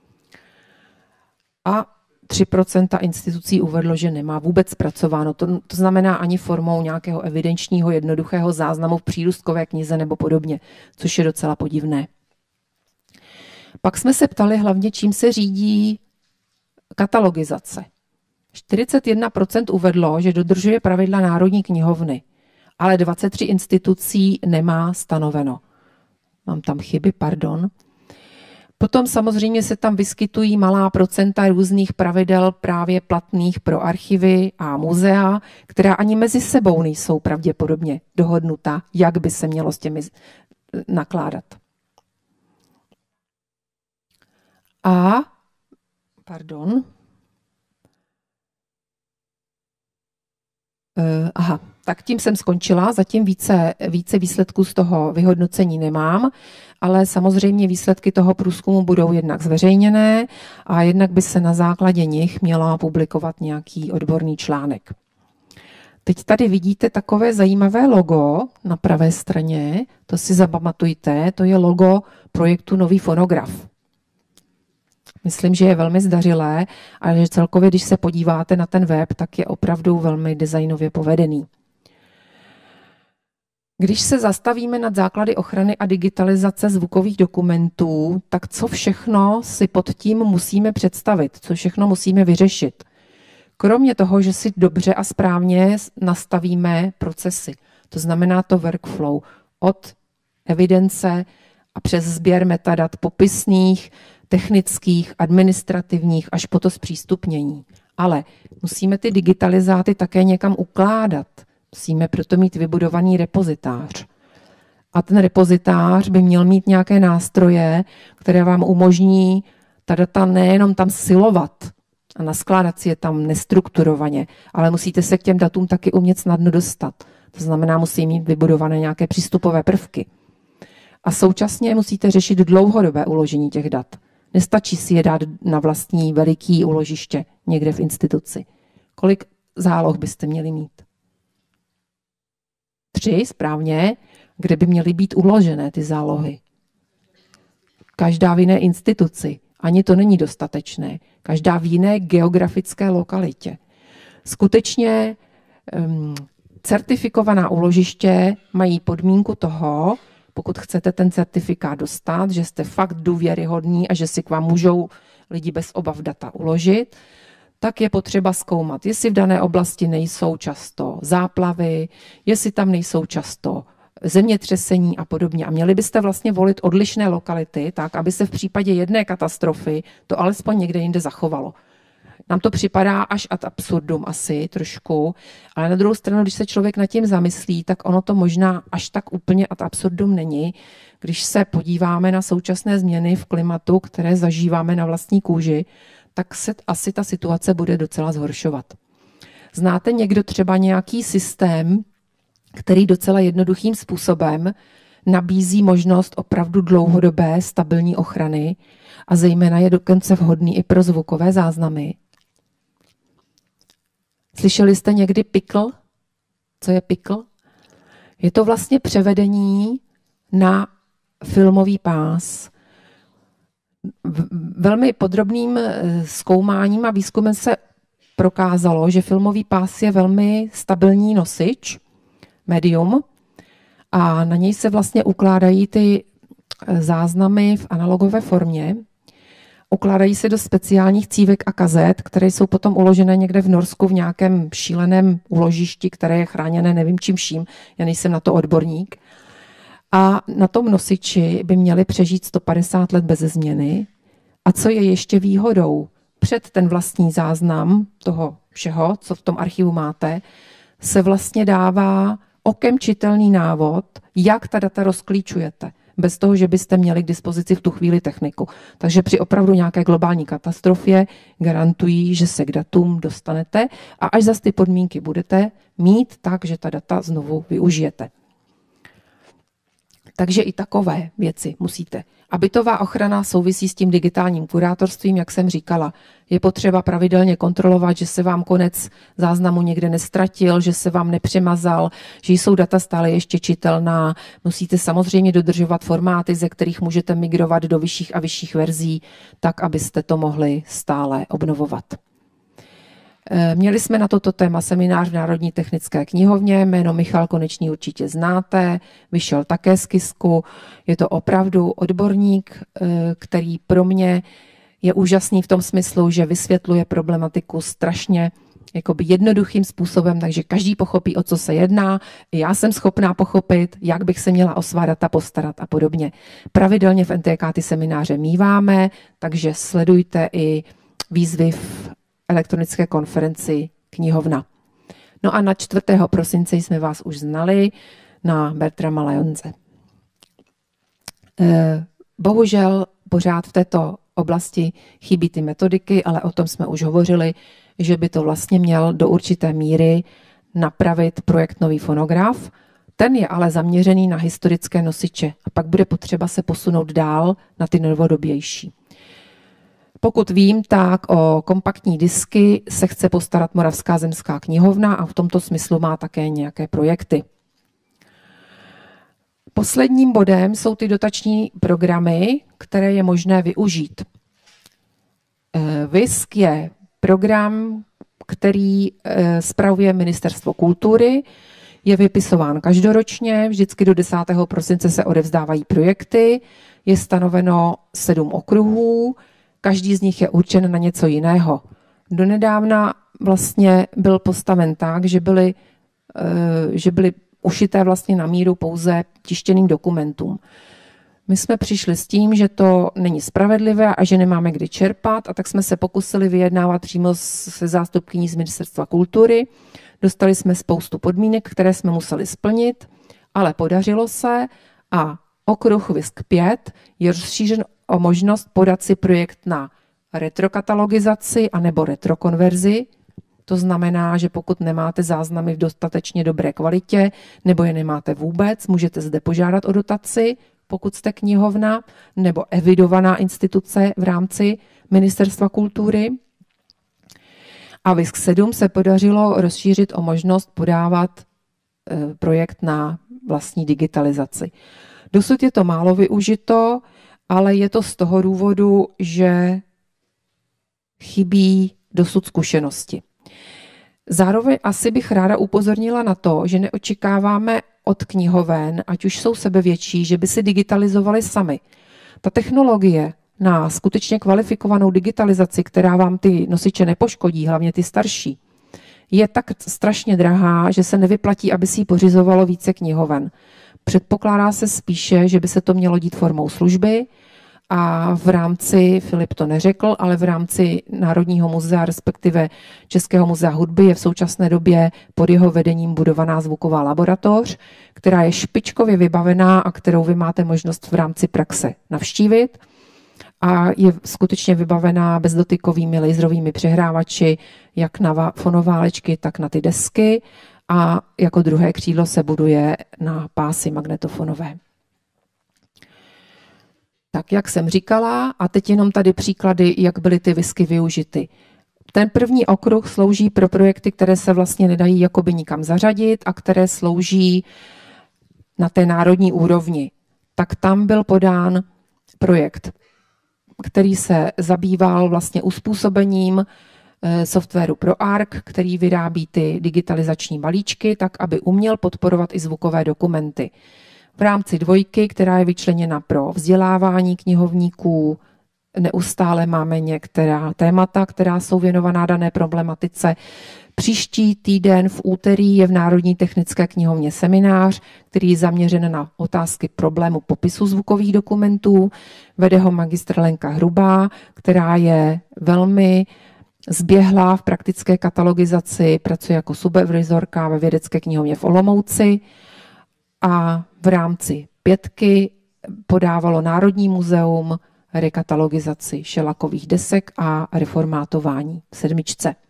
A 3% institucí uvedlo, že nemá vůbec zpracováno. To znamená ani formou nějakého evidenčního jednoduchého záznamu v přírůstkové knize nebo podobně, což je docela podivné. Pak jsme se ptali hlavně, čím se řídí katalogizace. 41% uvedlo, že dodržuje pravidla Národní knihovny, ale 23 institucí nemá stanoveno. Mám tam chyby, pardon. Potom samozřejmě se tam vyskytují malá procenta různých pravidel právě platných pro archivy a muzea, která ani mezi sebou nejsou pravděpodobně dohodnuta, jak by se mělo s těmi nakládat. Tak tím jsem skončila, zatím více výsledků z toho vyhodnocení nemám, ale samozřejmě výsledky toho průzkumu budou jednak zveřejněné a jednak by se na základě nich měla publikovat nějaký odborný článek. Teď tady vidíte takové zajímavé logo na pravé straně, to si zapamatujte, to je logo projektu Nový fonograf. Myslím, že je velmi zdařilé, ale že celkově, když se podíváte na ten web, tak je opravdu velmi designově povedený. Když se zastavíme nad základy ochrany a digitalizace zvukových dokumentů, tak co všechno si pod tím musíme představit, co všechno musíme vyřešit. Kromě toho, že si dobře a správně nastavíme procesy, to znamená to workflow od evidence a přes sběr metadat popisných, technických, administrativních až po to zpřístupnění. Ale musíme ty digitalizáty také někam ukládat. Musíme proto mít vybudovaný repozitář. A ten repozitář by měl mít nějaké nástroje, které vám umožní ta data nejenom tam silovat a naskládat si je tam nestrukturovaně, ale musíte se k těm datům taky umět snadno dostat. To znamená, musí mít vybudované nějaké přístupové prvky. A současně musíte řešit dlouhodobé uložení těch dat. Nestačí si je dát na vlastní veliký úložiště někde v instituci. Kolik záloh byste měli mít? 3, správně. Kde by měly být uložené ty zálohy? Každá v jiné instituci. Ani to není dostatečné. Každá v jiné geografické lokalitě. Skutečně certifikovaná úložiště mají podmínku toho, pokud chcete ten certifikát dostat, že jste fakt důvěryhodní a že si k vám můžou lidi bez obav data uložit, tak je potřeba zkoumat, jestli v dané oblasti nejsou často záplavy, jestli tam nejsou často zemětřesení a podobně. A měli byste vlastně volit odlišné lokality, tak aby se v případě jedné katastrofy to alespoň někde jinde zachovalo. Nám to připadá až ad absurdum asi trošku, ale na druhou stranu, když se člověk nad tím zamyslí, tak ono to možná až tak úplně ad absurdum není. Když se podíváme na současné změny v klimatu, které zažíváme na vlastní kůži, tak se asi ta situace bude docela zhoršovat. Znáte někdo třeba nějaký systém, který docela jednoduchým způsobem nabízí možnost opravdu dlouhodobé stabilní ochrany a zejména je dokonce vhodný i pro zvukové záznamy? Slyšeli jste někdy pikl? Co je pikl? Je to vlastně převedení na filmový pás. Velmi podrobným zkoumáním a výzkumem se prokázalo, že filmový pás je velmi stabilní nosič, médium, a na něj se vlastně ukládají ty záznamy v analogové formě. Ukládají se do speciálních cívek a kazet, které jsou potom uložené někde v Norsku v nějakém šíleném úložišti, které je chráněné nevím čím vším, já nejsem na to odborník. A na tom nosiči by měli přežít 150 let beze změny. A co je ještě výhodou? Před ten vlastní záznam toho všeho, co v tom archivu máte, se vlastně dává okem čitelný návod, jak ta data rozklíčujete, bez toho, že byste měli k dispozici v tu chvíli techniku. Takže při opravdu nějaké globální katastrofě garantují, že se k datům dostanete a až zas ty podmínky budete mít tak, že ta data znovu využijete. Takže i takové věci musíte. A bytová ochrana souvisí s tím digitálním kurátorstvím, jak jsem říkala. Je potřeba pravidelně kontrolovat, že se vám konec záznamu někde nestratil, že se vám nepřemazal, že jsou data stále ještě čitelná. Musíte samozřejmě dodržovat formáty, ze kterých můžete migrovat do vyšších a vyšších verzí, tak, abyste to mohli stále obnovovat. Měli jsme na toto téma seminář v Národní technické knihovně, jméno Michal Konečný určitě znáte, vyšel také z KISKu. Je to opravdu odborník, který pro mě je úžasný v tom smyslu, že vysvětluje problematiku strašně jakoby jednoduchým způsobem, takže každý pochopí, o co se jedná. Já jsem schopná pochopit, jak bych se měla o svá data postarat a podobně. Pravidelně v NTK ty semináře míváme, takže sledujte i výzvy v elektronické konferenci knihovna. No a na 4. prosince jsme vás už znali na Bertrama Lajonze. Bohužel pořád v této oblasti chybí ty metodiky, ale o tom jsme už hovořili, že by to vlastně měl do určité míry napravit projekt Nový fonograf. Ten je ale zaměřený na historické nosiče a pak bude potřeba se posunout dál na ty novodobější. Pokud vím, tak o kompaktní disky se chce postarat Moravská zemská knihovna a v tomto smyslu má také nějaké projekty. Posledním bodem jsou ty dotační programy, které je možné využít. VISK je program, který spravuje Ministerstvo kultury, je vypisován každoročně, vždycky do 10. prosince se odevzdávají projekty, je stanoveno 7 okruhů, každý z nich je určen na něco jiného. Donedávna vlastně byl postaven tak, že byly ušité vlastně na míru pouze tištěným dokumentům. My jsme přišli s tím, že to není spravedlivé a že nemáme kdy čerpat, a tak jsme se pokusili vyjednávat přímo se zástupkyní z Ministerstva kultury. Dostali jsme spoustu podmínek, které jsme museli splnit, ale podařilo se a okruh VISK 5 je rozšířen o možnost podat si projekt na retrokatalogizaci anebo retrokonverzi. To znamená, že pokud nemáte záznamy v dostatečně dobré kvalitě nebo je nemáte vůbec, můžete zde požádat o dotaci, pokud jste knihovna nebo evidovaná instituce v rámci Ministerstva kultury. A VISK 7 se podařilo rozšířit o možnost podávat projekt na vlastní digitalizaci. Dosud je to málo využito, ale je to z toho důvodu, že chybí dosud zkušenosti. Zároveň asi bych ráda upozornila na to, že neočekáváme od knihoven, ať už jsou sebevětší, že by si digitalizovali sami. Ta technologie na skutečně kvalifikovanou digitalizaci, která vám ty nosiče nepoškodí, hlavně ty starší, je tak strašně drahá, že se nevyplatí, aby si ji pořizovalo více knihoven. Předpokládá se spíše, že by se to mělo dít formou služby a v rámci, Filip to neřekl, ale v rámci Národního muzea, respektive Českého muzea hudby je v současné době pod jeho vedením budovaná zvuková laboratoř, která je špičkově vybavená a kterou vy máte možnost v rámci praxe navštívit. A je skutečně vybavená bezdotykovými laserovými přehrávači, jak na fonoválečky, tak na ty desky. A jako druhé křídlo se buduje na pásy magnetofonové. Tak jak jsem říkala, a teď jenom tady příklady, jak byly ty visky využity. Ten první okruh slouží pro projekty, které se vlastně nedají jakoby nikam zařadit a které slouží na té národní úrovni. Tak tam byl podán projekt, který se zabýval vlastně uspůsobením softwaru pro ARC, který vyrábí ty digitalizační balíčky, tak aby uměl podporovat i zvukové dokumenty. V rámci dvojky, která je vyčleněna pro vzdělávání knihovníků, neustále máme některá témata, která jsou věnovaná dané problematice. Příští týden v úterý je v Národní technické knihovně seminář, který je zaměřen na otázky problému popisu zvukových dokumentů. Vede ho magistra Lenka Hrubá, která je velmi zběhlá v praktické katalogizaci, pracuje jako supervizorka ve vědecké knihovně v Olomouci a v rámci 5 podávalo Národní muzeum rekatalogizaci šelakových desek a reformátování v 7.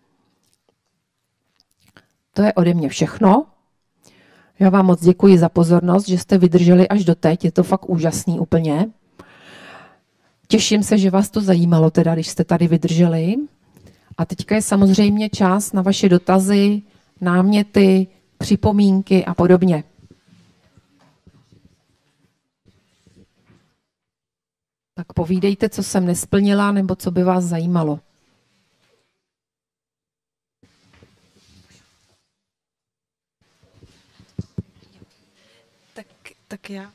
To je ode mě všechno. Já vám moc děkuji za pozornost, že jste vydrželi až doteď. Je to fakt úžasný úplně. Těším se, že vás to zajímalo, teda, když jste tady vydrželi. A teďka je samozřejmě čas na vaše dotazy, náměty, připomínky a podobně. Tak povídejte, co jsem nesplnila, nebo co by vás zajímalo. Tak já...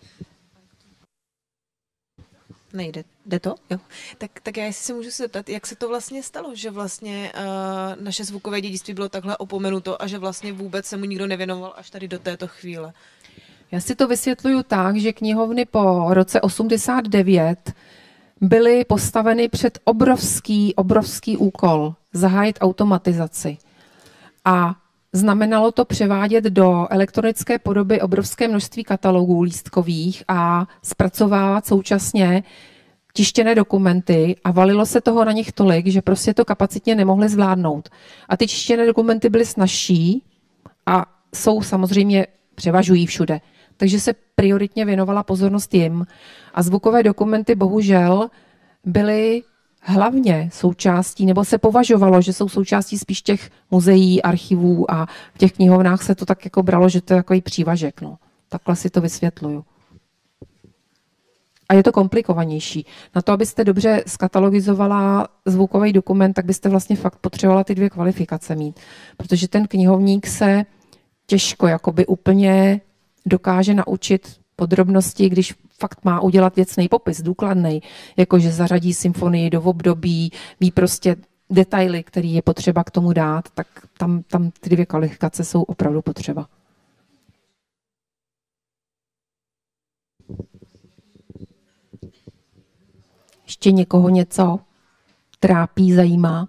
Nejde. Jde to? Jo. Tak já jestli se můžu zeptat, jak se to vlastně stalo, že vlastně naše zvukové dědictví bylo takhle opomenuto a že vlastně vůbec se mu nikdo nevěnoval až tady do této chvíle. Já si to vysvětluju tak, že knihovny po roce 89 byly postaveny před obrovský úkol zahájit automatizaci. A znamenalo to převádět do elektronické podoby obrovské množství katalogů lístkových a zpracovávat současně tištěné dokumenty a valilo se toho na nich tolik, že prostě to kapacitně nemohli zvládnout. A ty tištěné dokumenty byly snazší a jsou samozřejmě, převažují všude. Takže se prioritně věnovala pozornost jim. A zvukové dokumenty bohužel byly hlavně součástí, nebo se považovalo, že jsou součástí spíš těch muzeí, archivů a v těch knihovnách se to tak jako bralo, že to je takový přívažek. No. Takhle si to vysvětluju. A je to komplikovanější. Na to, abyste dobře skatalogizovala zvukový dokument, tak byste vlastně fakt potřebovala ty 2 kvalifikace mít. Protože ten knihovník se těžko jakoby úplně dokáže naučit podrobnosti, když fakt má udělat věcný popis, důkladný, jakože zařadí symfonii do období, ví prostě detaily, které je potřeba k tomu dát, tak tam ty 2 kvalifikace jsou opravdu potřeba. Ještě někoho něco trápí, zajímá?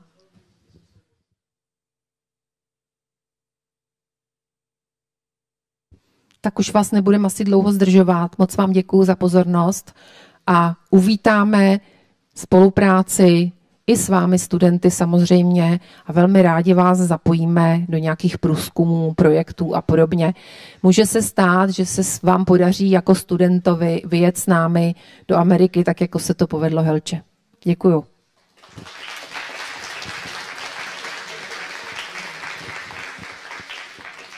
Tak už vás nebudeme asi dlouho zdržovat. Moc vám děkuju za pozornost a uvítáme spolupráci i s vámi studenty samozřejmě a velmi rádi vás zapojíme do nějakých průzkumů, projektů a podobně. Může se stát, že se vám podaří jako studentovi vyjet s námi do Ameriky, tak jako se to povedlo Helče. Děkuju.